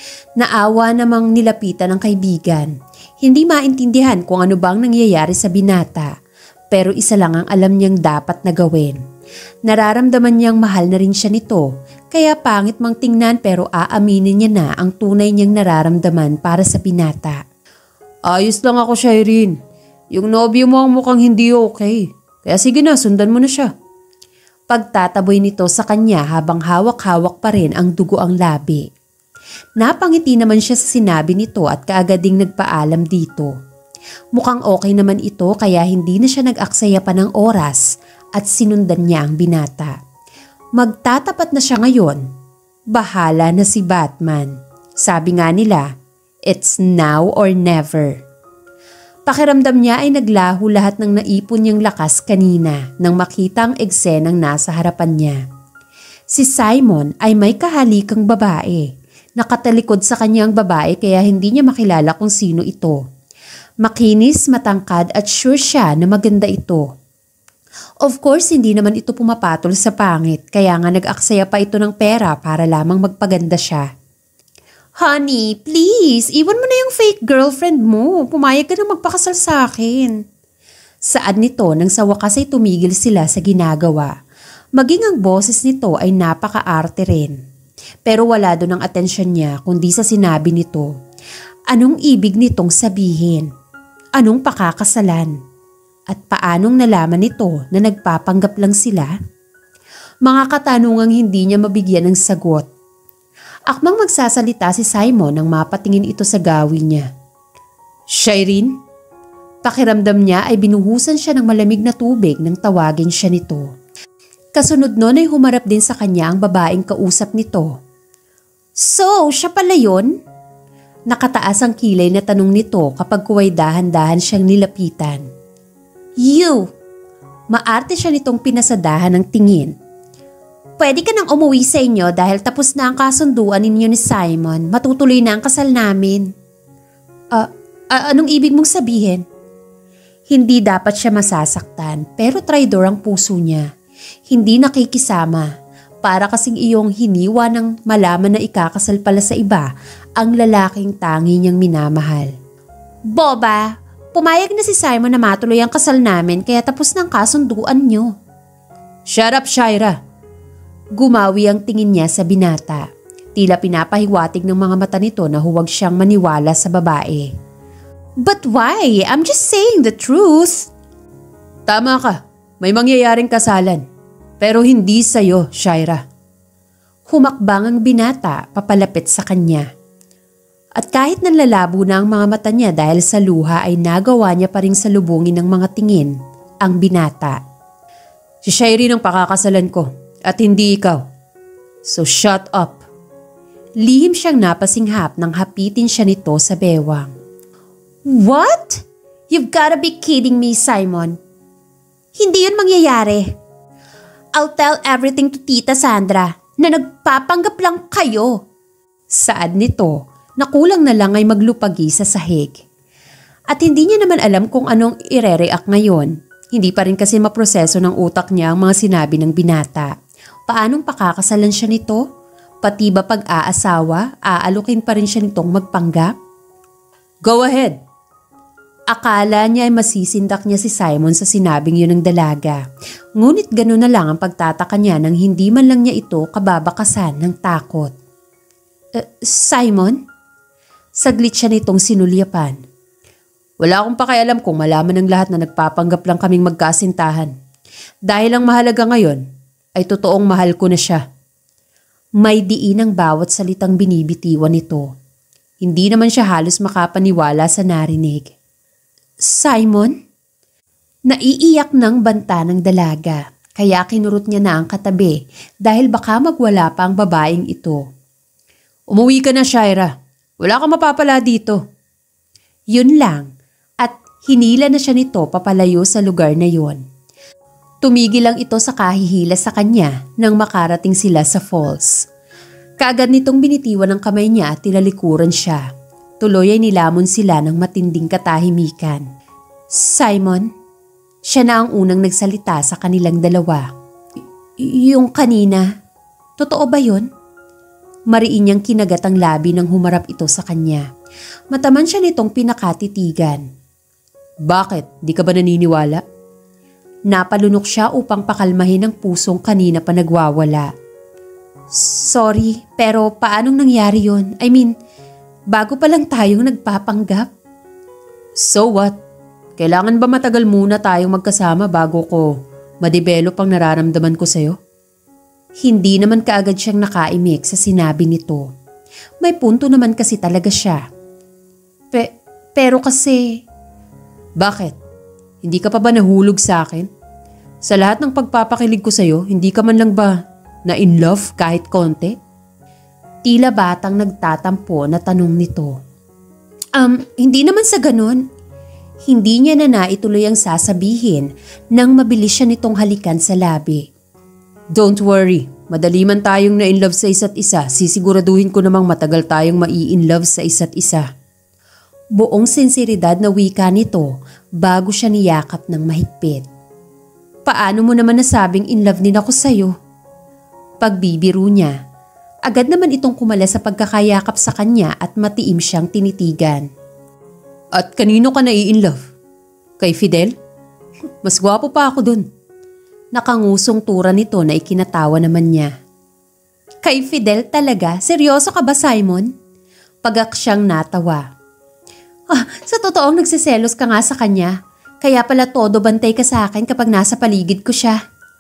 Naawa namang nilapitan ng kaibigan. Hindi maintindihan kung ano bang nangyayari sa binata, pero isa lang ang alam niyang dapat na gawin. Nararamdaman niyang mahal na rin siya nito, kaya pangit mang tingnan pero aaminin niya na ang tunay niyang nararamdaman para sa binata. Ayos lang ako, Shireen. Yung nobyo mo ang mukhang hindi okay, kaya sige na, sundan mo na siya. Pagtataboy nito sa kanya habang hawak-hawak pa rin ang dugo ang labi. Napangiti naman siya sa sinabi nito at kaagad ding nagpaalam dito. Mukhang okay naman ito kaya hindi na siya nag-aksaya pa ng oras at sinundan niya ang binata. Magtatapat na siya ngayon. Bahala na si Batman. Sabi nga nila, it's now or never. Pakiramdam niya ay naglaho lahat ng naipon niyang lakas kanina nang makita ang eksenang nasa harapan niya. Si Simon ay may kahalikang babae. Nakatalikod sa kanya ang babae kaya hindi niya makilala kung sino ito. Makinis, matangkad at sure siya na maganda ito. Of course, hindi naman ito pumapatol sa pangit kaya nga nag-aksaya pa ito ng pera para lamang magpaganda siya. Honey, please, iwan mo na yung fake girlfriend mo. Pumayag ka na magpakasal sa akin. Saad nito nang sa wakas ay tumigil sila sa ginagawa. Maging ang boses nito ay napaka-arte rin. Pero wala doon ang atensyon niya kundi sa sinabi nito. Anong ibig nitong sabihin? Anong pakakasalan? At paanong nalaman nito na nagpapanggap lang sila? Mga katanungang hindi niya mabigyan ng sagot. Akmang magsasalita si Simon nang mapatingin ito sa gawin niya. Shireen? Pakiramdam niya ay binuhusan siya ng malamig na tubig nang tawagin siya nito. Kasunod nun ay humarap din sa kanya ang babaeng kausap nito. So, siya pala yun? Nakataas ang kilay na tanong nito kapag kuway dahan-dahan siyang nilapitan. You! Maarte siya nitong pinasadahan ng tingin. Pwede ka nang umuwi sa inyo dahil tapos na ang kasunduan ninyo ni Simon. Matutuloy na ang kasal namin. Ah, uh, anong ibig mong sabihin? Hindi dapat siya masasaktan pero traidor ang puso niya. Hindi nakikisama. Para kasing iyong hiniwa ng malaman na ikakasal pala sa iba ang lalaking tangi niyang minamahal. Boba! Pumayag na si Simon na matuloy ang kasal namin kaya tapos na ang kasunduan niyo. Shut up, Shira! Gumawi ang tingin niya sa binata. Tila pinapahiwatig ng mga mata nito na huwag siyang maniwala sa babae. But why? I'm just saying the truth. Tama ka. May mangyayaring kasalan. Pero hindi sa'yo, Shira. Humakbang ang binata papalapit sa kanya. At kahit nanlalabo na ang mga mata niya dahil sa luha ay nagawa niya pa ring salubungin ng mga tingin ang binata. Si Shirey ang pakakasalan ko at hindi ikaw. So shut up. Lihim siyang napasinghap nang hapitin siya nito sa bewang. What? You've gotta be kidding me, Simon. Hindi yun mangyayari. I'll tell everything to Tita Sandra na nagpapanggap lang kayo. Saad nito na kulang na lang ay maglupagi sa sahig. At hindi niya naman alam kung anong ire-react ngayon. Hindi pa rin kasi maproseso ng utak niya ang mga sinabi ng binata. Paanong pakakasalan siya nito? Pati ba pag-aasawa, aalukin pa rin siya nitong magpanggap? Go ahead! Akala niya ay masisindak niya si Simon sa sinabing yun ng dalaga. Ngunit gano'n na lang ang pagtataka niya nang hindi man lang niya ito kababakasan ng takot. Uh, Simon? Saglit siya nitong sinulyapan. Wala akong pakialam kung malaman ng lahat na nagpapanggap lang kaming magkasintahan. Dahil ang mahalaga ngayon ay totoong mahal ko na siya. May diin ang bawat salitang binibitiwan nito. Hindi naman siya halos makapaniwala sa narinig. Simon? Naiiyak ng banta ng dalaga, kaya kinurot niya na ang katabi dahil baka magwala pa ang babaeng ito. Umuwi ka na, Shira. Wala kang mapapala dito. Yun lang, at hinila na siya nito papalayo sa lugar na yon. Tumigil lang ito sa kahihila sa kanya nang makarating sila sa falls. Kaagad nitong binitiwan ng kamay niya at tinalikuran siya. Tuloy ay nilamon sila ng matinding katahimikan. Simon, siya na ang unang nagsalita sa kanilang dalawa. Y- yung kanina, totoo ba yun? Mariin niyang kinagat ang labi nang humarap ito sa kanya. Mataman siya nitong pinakatitigan. Bakit? Di ka ba naniniwala? Napalunok siya upang pakalmahin ang pusong kanina pa nagwawala. Sorry, pero paanong nangyari yun? I mean, bago pa lang tayong nagpapanggap. So what? Kailangan ba matagal muna tayong magkasama bago ko ma-develop ang nararamdaman ko sa'yo? Hindi naman kaagad siyang nakaimik sa sinabi nito. May punto naman kasi talaga siya. Pe- pero kasi... Bakit? Hindi ka pa ba nahulog sa akin? Sa lahat ng pagpapakilig ko sa'yo, hindi ka man lang ba na in love kahit konti? Tila batang nagtatampo na tanong nito. Um, hindi naman sa ganon. Hindi niya na naituloy ang sasabihin nang mabilis siya nitong halikan sa labi. Don't worry, madali man tayong na in love sa isa't isa, sisiguraduhin ko namang matagal tayong mai-in love sa isa't isa. Buong sinseridad na wika nito bago siya niyakap ng mahigpit. Paano mo naman nasabing in love din ako sa'yo? Pagbibiro niya, agad naman itong kumala sa pagkakayakap sa kanya at matiim siyang tinitigan. At kanino ka na-in love? Kay Fidel? Mas gwapo pa ako dun. Nakangusong tura nito na ikinatawa naman niya. Kay Fidel talaga? Seryoso ka ba, Simon? Pagak siyang natawa. Ah, sa totoong nagsiselos ka nga sa kanya. Kaya pala todo bantay ka sa akin kapag nasa paligid ko siya.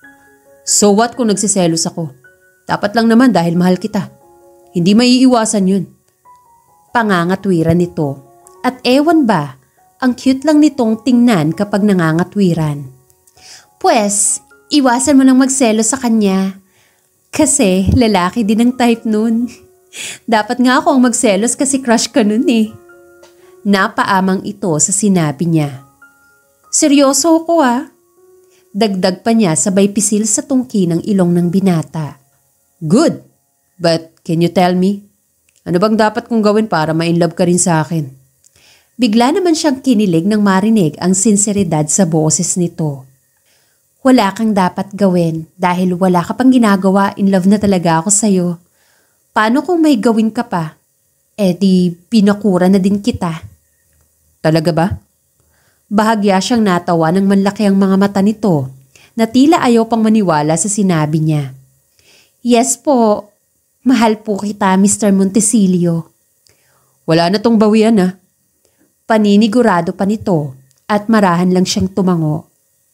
So what kung nagsiselos ako? Dapat lang naman dahil mahal kita. Hindi maiiwasan yun. Pangangatwiran nito. At ewan ba, ang cute lang nitong tingnan kapag nangangatwiran. Pwes, iwasan mo nang magselos sa kanya. Kasi lalaki din ang type nun. Dapat nga ako ang magselos kasi crush ka nun eh. Napaamang ito sa sinabi niya. Seryoso ko ah. Dagdag pa niya sabay pisil sa tungki ng ilong ng binata. Good, but can you tell me? Ano bang dapat kong gawin para ma-inlove ka rin sa akin? Bigla naman siyang kinilig nang marinig ang sinseridad sa boses nito. Wala kang dapat gawin dahil wala ka pang ginagawa, in love na talaga ako sa'yo. Paano kung may gawin ka pa? Eh di pinakura na din kita. Talaga ba? Bahagya siyang natawa ng manlaki ang mga mata nito na tila ayaw pang maniwala sa sinabi niya. Yes po, mahal po kita, Mister Montesilio. Wala na tong bawian ah. Paninigurado pa nito at marahan lang siyang tumango.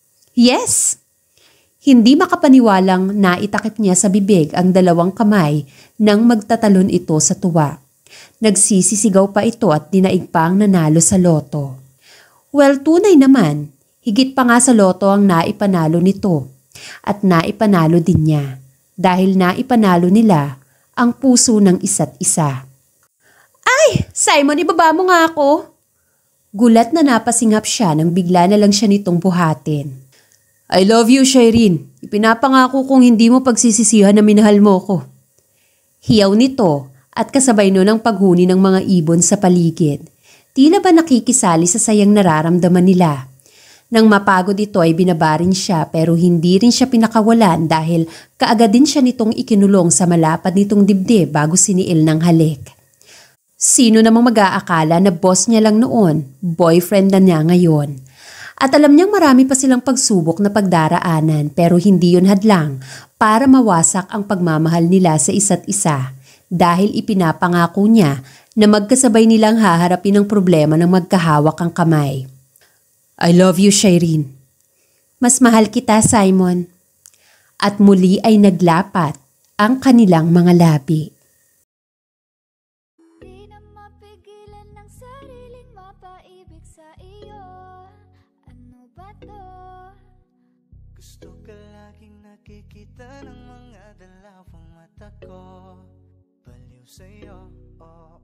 Yes! Hindi makapaniwalang naitakip niya sa bibig ang dalawang kamay nang magtatalon ito sa tuwa. Nagsisisigaw pa ito at dinaig pa ang nanalo sa loto. Well, tunay naman, higit pa nga sa loto ang naipanalo nito at naipanalo din niya dahil naipanalo nila ang puso ng isa't isa. Ay! Simon, ibaba mo nga ako! Gulat na napasingap siya nang bigla na lang siya nitong buhatin. I love you, Shireen. Ipinapangako kong hindi mo pagsisisihan na minahal mo ko. Hiyaw nito at kasabay nun ang paghuni ng mga ibon sa paligid. Tila ba nakikisali sa sayang nararamdaman nila. Nang mapagod ito ay binabarin siya pero hindi rin siya pinakawalan dahil kaagad din siya nitong ikinulong sa malapad nitong dibdib bago siniil ng halik. Sino namang mag-aakala na boss niya lang noon, boyfriend na niya ngayon. At alam niyang marami pa silang pagsubok na pagdaraanan pero hindi yun hadlang para mawasak ang pagmamahal nila sa isa't isa dahil ipinapangako niya na magkasabay nilang haharapin ang problema ng magkahawak ang kamay. I love you, Shireen. Mas mahal kita, Simon. At muli ay naglapat ang kanilang mga labi. Gusto ka laging nakikita ng mga dalawang mata ko. Baliw sa'yo, oh.